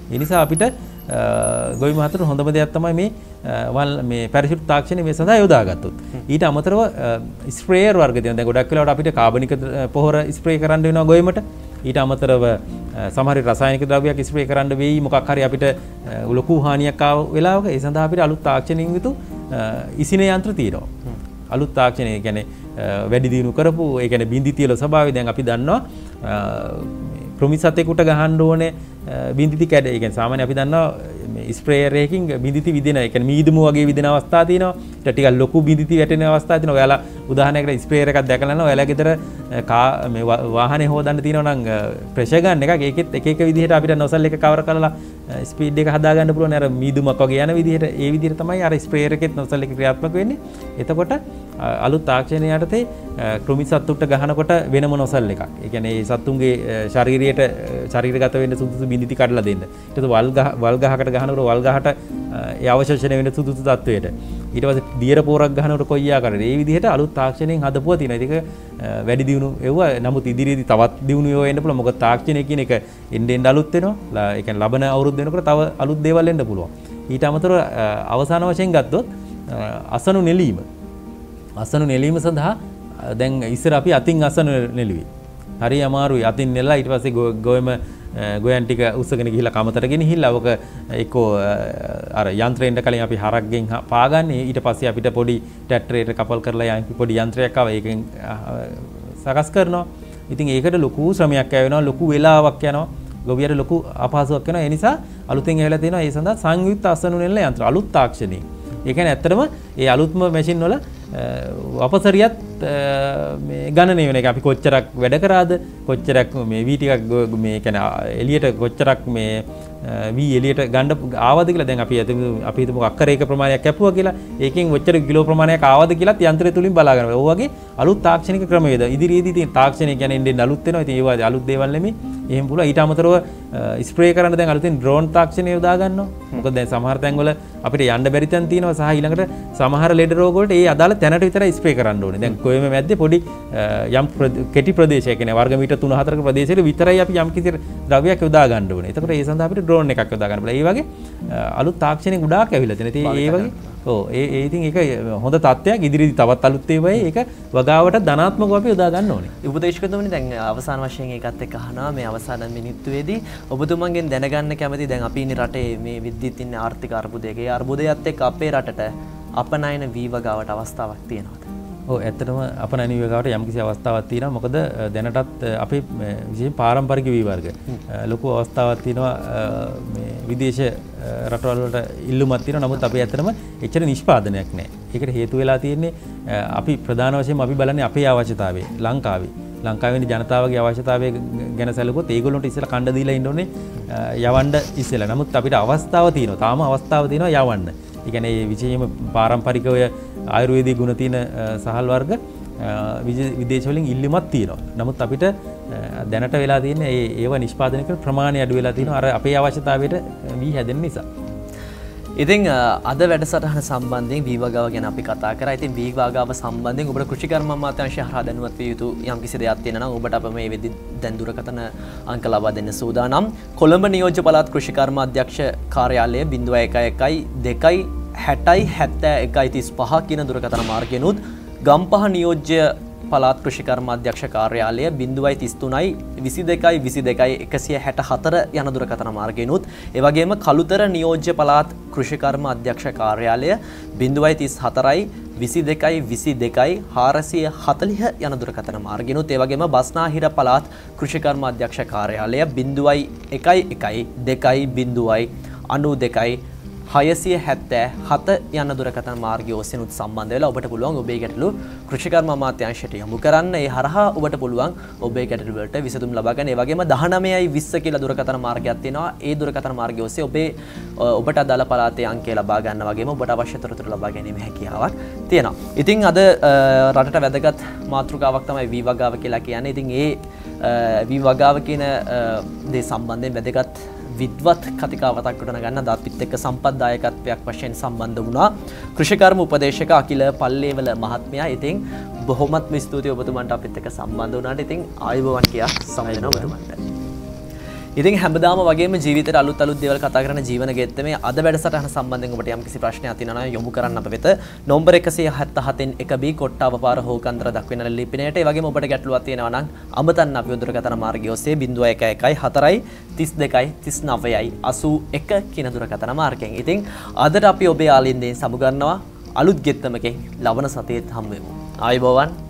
ඒ නිසා අපිට ගොවි මහතුරු හොඳම දෙයක් තමයි මේ වල් මේ පැරෂූට් තාක්ෂණය මේ සඳහා යොදාගත්තොත්. ඊට අමතරව ස්ප්‍රේයර් වර්ග තියෙනවා. දැන් ගොඩක් වෙලාවට අපිට කාබනික පොහොර ස්ප්‍රේ කරන්න වෙනවා ගොයමට. ඊට අමතරව සමහර රසායනික ද්‍රව්‍යයක් ස්ප්‍රේ කරන්න වෙයි මොකක් හරි අපිට ලොකු හානියක් ආව වෙලාවක ඒ සඳහා අපිට අලුත් තාක්ෂණයෙන් යුතු ඉසින යන්ත්‍ර තියෙනවා. අලුත් තාක්ෂණය කියන්නේ වැඩි දියුණු කරපු ඒ කියන්නේ බින්දි තියල ස්වභාවය දැන් අපි දන්නවා ප්‍රොමිසතේකට ගහන්න ඕනේ බින්දිති කැඩ. ඒ කියන්නේ සාමාන්‍ය අපි දන්නවා මේ ස්ප්‍රේයර් එකකින් බින්දිති විදින ඒ කියන්නේ මීදුම වගේ විදින අවස්ථා තියෙනවා. ඊට ටිකක් ලොකු බින්දිති වැටෙන අවස්ථා තියෙනවා. ඔයාලා උදාහරණයකට ස්ප්‍රේයර් එකක් දැකලා නම් ඔයාලා ගෙදර මේ වාහනේ හොදන්න තියෙනවා නම් ප්‍රෙෂර් ගන්න එකක් ඒකෙත් එක එක විදිහට අපිට නොසල් එක කවර් කරලා ස්පීඩ් එක හදා ගන්න පුළුවන්. අර මීදුමක් වගේ යන විදිහට ඒ විදිහට තමයි අර ස්ප්‍රේයර් එකෙත් නොසල් එක ක්‍රියාත්මක වෙන්නේ. එතකොට අලුත් තාක්ෂණය යටතේ කෘමි සත්තුන්ට ගහනකොට වෙනම නොසල් එකක්. ඒ කියන්නේ ඒ සත්තුන්ගේ ශරීරයට ශරීරගත වෙන්න සුදුසු බින්දිති කඩලා දෙන්න. ඊට පස්සේ වල් ගහ වල් ගහකට ගහනකොට වල් ගහට ඒ අවශෝෂණය වෙන සුදුසු තත්වයට. ඊට පස්සේ දියර පෝරක් ගහනකොට කොයි ආකාරයද? ඒ විදිහට අලුත් තාක්ෂණයෙන් හදපුවා තියෙනවා. ඒක වැඩි දියුණු එවුවා. නමුත් ඉදිරියේදී තවත් දියුණු ඒවා එන්න පුළුවන්. මොකද තාක්ෂණය කියන එක එන්න එන්න අලුත් වෙනවා. ඒ කියන්නේ ලබන අවුරුද්ද වෙනකොට තව අලුත් දේවල් එන්න පුළුවන්. ඊට අමතරව අවසාන වශයෙන් ගත්තොත් අසනු නෙලීම. අසනු නෙලීම සඳහා දැන් ඉස්සර අපි අතින් අසනු නෙළුවේ. හරි අමාරුයි අතින් නෙලලා ඊට පස්සේ ගොයම ගොයන් ටික උස්සගෙන ගිහිල්ලා කමතට ගෙනහිල්ලා ඔක එක්කෝ අර යන්ත්‍රයෙන්ට කලින් අපි හරක්ගෙන් පාගන්නේ ඊට පස්සේ අපිට පොඩි ට්‍රැක්ටරේට කපල් කරලා යම් පොඩි යන්ත්‍රයක් ආව ඒකෙන් සකස් කරනවා. ඉතින් ඒකට ලොකු ශ්‍රමයක් ඇය වෙනවා ලොකු වෙලාවක් යනවා ගොවියට ලොකු අපහසුයක් වෙනවා. ඒ නිසා අලුතෙන් ඇවිල්ලා තියෙනවා ඒ සඳහා සංයුක්ත අසනු නෙලන යන්ත්‍ර අලුත් තාක්ෂණික. ඒ කියන්නේ ඇත්තටම ඒ අලුත්ම මැෂින් වල අපසරියත් මේ ගණනය වෙන එක අපි කොච්චරක් වැඩ කරාද කොච්චරක් මේ වී ටිකක් මේ කියන්නේ එළියට කොච්චරක් මේ වී එළියට ගන්න ආවද කියලා දැන් අපි හිතමු අපි හිතමු අක්කරයක ප්‍රමාණයක් කැපුවා කියලා ඒකෙන් ඔච්චර කිලෝ ප්‍රමාණයක් ආවද කියලාත් යන්ත්‍රය තුලින් බලා ගන්නවා. ඔය වගේ අලුත් තාක්ෂණික ක්‍රමවේද ඉදිරියේදී තියෙන තාක්ෂණය කියන්නේ ඉන්නේ අලුත් වෙනවා. ඉතින් ඒවා අලුත් දේවල් නෙමෙයි. එහෙම පුළුවන්. ඊට අමතරව ස්ප්‍රේ කරන්න දැන් අලුතෙන් ඩ්‍රෝන් තාක්ෂණය යොදා ගන්නවා. මොකද දැන් සමහර තැන්වල අපිට යන්න බැරි තැන් තියෙනවා සහ ඊළඟට සමහර ලෙඩ රෝග වලට ඒ අදාළ තැනට විතරයි ස්ප්‍රේ කරන්න ඕනේ. දැන් කොයම මැද්දේ පොඩි යම් කෙටි ප්‍රදේශයක් කියන්නේ වර්ග මීටර් තුන හතරක ප්‍රදේශයක විතරයි අපි යම් කිසි ද්‍රව්‍යයක් යොදා ගන්න ඕනේ. එතකොට ඒ සඳහා අපිට ඩ්‍රෝන් එකක් යොදා ගන්න පුළුවන්. ඒ වගේ අලුත් තාක්ෂණික ගොඩාක් ඇවිල්ලා තියෙනවා. ඉතින් ඒ වගේ ඔව් ඒ ඒ ඉතින් ඒක හොඳ තත්ත්වයක්. ඉදිරියේදී තවත් අලුත් ඒවායි ඒක වගාවට ධනාත්මකව අපි යොදා ගන්න ඕනේ. උපදේශකතුමනි දැන් අවසාන වශයෙන් ඒකත් එක්ක අහනවා මේ අවසාන මිනිත්තුවේදී ඔබතුමන්ගෙන් දැනගන්න කැමති දැන් අපි ඉන්නේ රටේ මේ විද්‍යුත් ඉන්නේ ආර්ථික අර්බුදයක. ඒ අර්බුදයත් එක්ක අපේ රටට අපනයන වී වගාවට අවස්ථාවක් තියෙනවද? ඔව් ඇත්තටම අපනයන වී වගාවට යම්කිසි අවස්ථාවක් තියෙනවා. මොකද දැනටත් අපේ විශේෂයෙන් පාරම්පරික වී වර්ග ලොකු අවස්ථාවක් තියෙනවා මේ විදේශ රටවල් වලට ඉල්ලුමක් තියෙනවා. නමුත් අපි ඇත්තටම එච්චර නිෂ්පාදනයක් නැහැ. ඒකට හේතු වෙලා තියෙන්නේ අපි ප්‍රධාන වශයෙන්ම අපි බලන්නේ අපේ අවශ්‍යතාවය ලංකාවේ. ලංකාවේ ජනතාවගේ අවශ්‍යතාවය ගැන සැලකුවොත් ඒගොල්ලොන්ට ඉස්සෙල්ලා කණ්ඩ දීලා ඉන්න ඕනේ යවන්න ඉස්සෙල්ලා. නමුත් අපිට අවස්ථාව තියෙනවා. තාම අවස්ථාව තියෙනවා යවන්න. ඒ කියන්නේ විශේෂයෙන්ම පාරම්පරිකව ආයුර්වේදීය ගුණ තියෙන සහල් වර්ග විදේශ වලින් ඉල්ලීමක් තියෙනවා. නමුත් අපිට දැනට වෙලා තියෙන්නේ ඒ ඒව නිෂ්පාදනය කරන ප්‍රමාණය අඩු වෙලා තියෙනවා. අර අපේ අවශ්‍යතාවයට වී හැදෙන නිසා. ඉතින් අද වැඩසටහන සම්බන්ධයෙන් වී වගාව ගැන අපි කතා කරා. ඉතින් වී වගාව සම්බන්ධයෙන් ඔබට කෘෂිකර්ම අමාත්‍යාංශය හරහා දැනුවත් විය යුතු යම්කිසි දෙයක් තියෙනවා නම් ඔබට අප මේ වෙද්දි දැන් දුරකථන අංක ලබා දෙන්න සූදානම්. කොළඹ නියෝජ්‍ය පළාත් කෘෂිකර්ම අධ්‍යක්ෂ කාර්යාලය zero one one one දෙකයි හැටයි හැත්තෑ එකයි තිස් පහ කියන දුරකථන මාර්ගයෙන්ුත් ගම්පහ නියෝජ්‍ය පළාත් කෘෂිකර්ම අධ්‍යක්ෂ කාර්යාලය zero තිස් තුනයි විසි දෙකයි විසි දෙකයි එකසිය හැට හතර යන දුරකථන මාර්ගයෙන්ුත් ඒ වගේම කළුතර නියෝජ්‍ය පළාත් කෘෂිකර්ම අධ්‍යක්ෂ කාර්යාලය zero තිස් හතරයි විසි දෙකයි විසි දෙකයි හාරසිය හතළිහ යන දුරකථන මාර්ගයෙන්ුත් ඒ වගේම බස්නාහිර පළාත් කෘෂිකර්ම අධ්‍යක්ෂ කාර්යාලය zero one one දෙකයි zero අනූ දෙකයි හයසිය හැත්තෑ හත යන දුරකථන මාර්ගය ඔස්සේනුත් සම්බන්ධ වෙලා ඔබට පුළුවන් ඔබේ ගැටලු කෘෂිකර්ම අමාත්‍යාංශයට යොමු කරන්න. ඒ හරහා ඔබට පුළුවන් ඔබේ ගැටලු වලට විසඳුම් ලබා ගන්න. ඒ වගේම දහනවයයි විස්ස කියලා දුරකථන මාර්ගයක් තියෙනවා. ඒ දුරකථන මාර්ගය ඔස්සේ ඔබේ ඔබට අදාළ පළාතේ අංකය ලබා ගන්න වගේම ඔබට අවශ්‍ය තොරතුරු ලබා ගැනීමේ හැකියාවක් තියෙනවා. ඉතින් අද රටට වැදගත් මාතෘකාවක් තමයි වී වගාව කියලා කියන්නේ. ඉතින් ඒ වී වගාව කියන දේ සම්බන්ධයෙන් වැදගත් විද්වත් කතිකාවතක් උඩන ගන්න දාත්පිත් එක්ක සම්පත්දායකත්වයක් වශයෙන් සම්බන්ධ වුණා කෘෂිකර්ම උපදේශක අකිල පල්ලේවල මහත්මයා. ඉතින් බොහොමත්ම ස්තුතියි ඔබතුමන්ට අපිත් එක්ක සම්බන්ධ වුණාට. ඉතින් ආයුබෝවන් කියා සමයන ඔබතුමන්ට. ඉතින් හැමදාම වගේම ජීවිතේට අලුත් අලුත් දේවල් කතා කරන ජීවන ගෙත්තේ මේ අද වැඩසටහන සම්බන්ධයෙන් ඔබට යම් කිසි ප්‍රශ්නයක් තියෙනවා නම් යොමු කරන්න අප වෙත නම්බර එකසිය හතළිස් එක බී කොට්ටාව පාර හෝකන්දර දක්වන ලිපිනයට. ඒ වගේම ඔබට ගැටලුවක් තියෙනවා නම් අමතන්න අපි දුරකථන මාර්ගය ඔස්සේ ज़ीरो एक एक හතරයි තිස් දෙකයි තිස් නවයයි අසූ එක කියන දුරකථන මාර්ගයෙන්. ඉතින් අදට අපි ඔබේ ආලින්දෙන් සමු ගන්නවා අලුත් ගෙත්තමකින් ලබන සතියේත් හම්බ වෙමු. ආයුබෝවන්.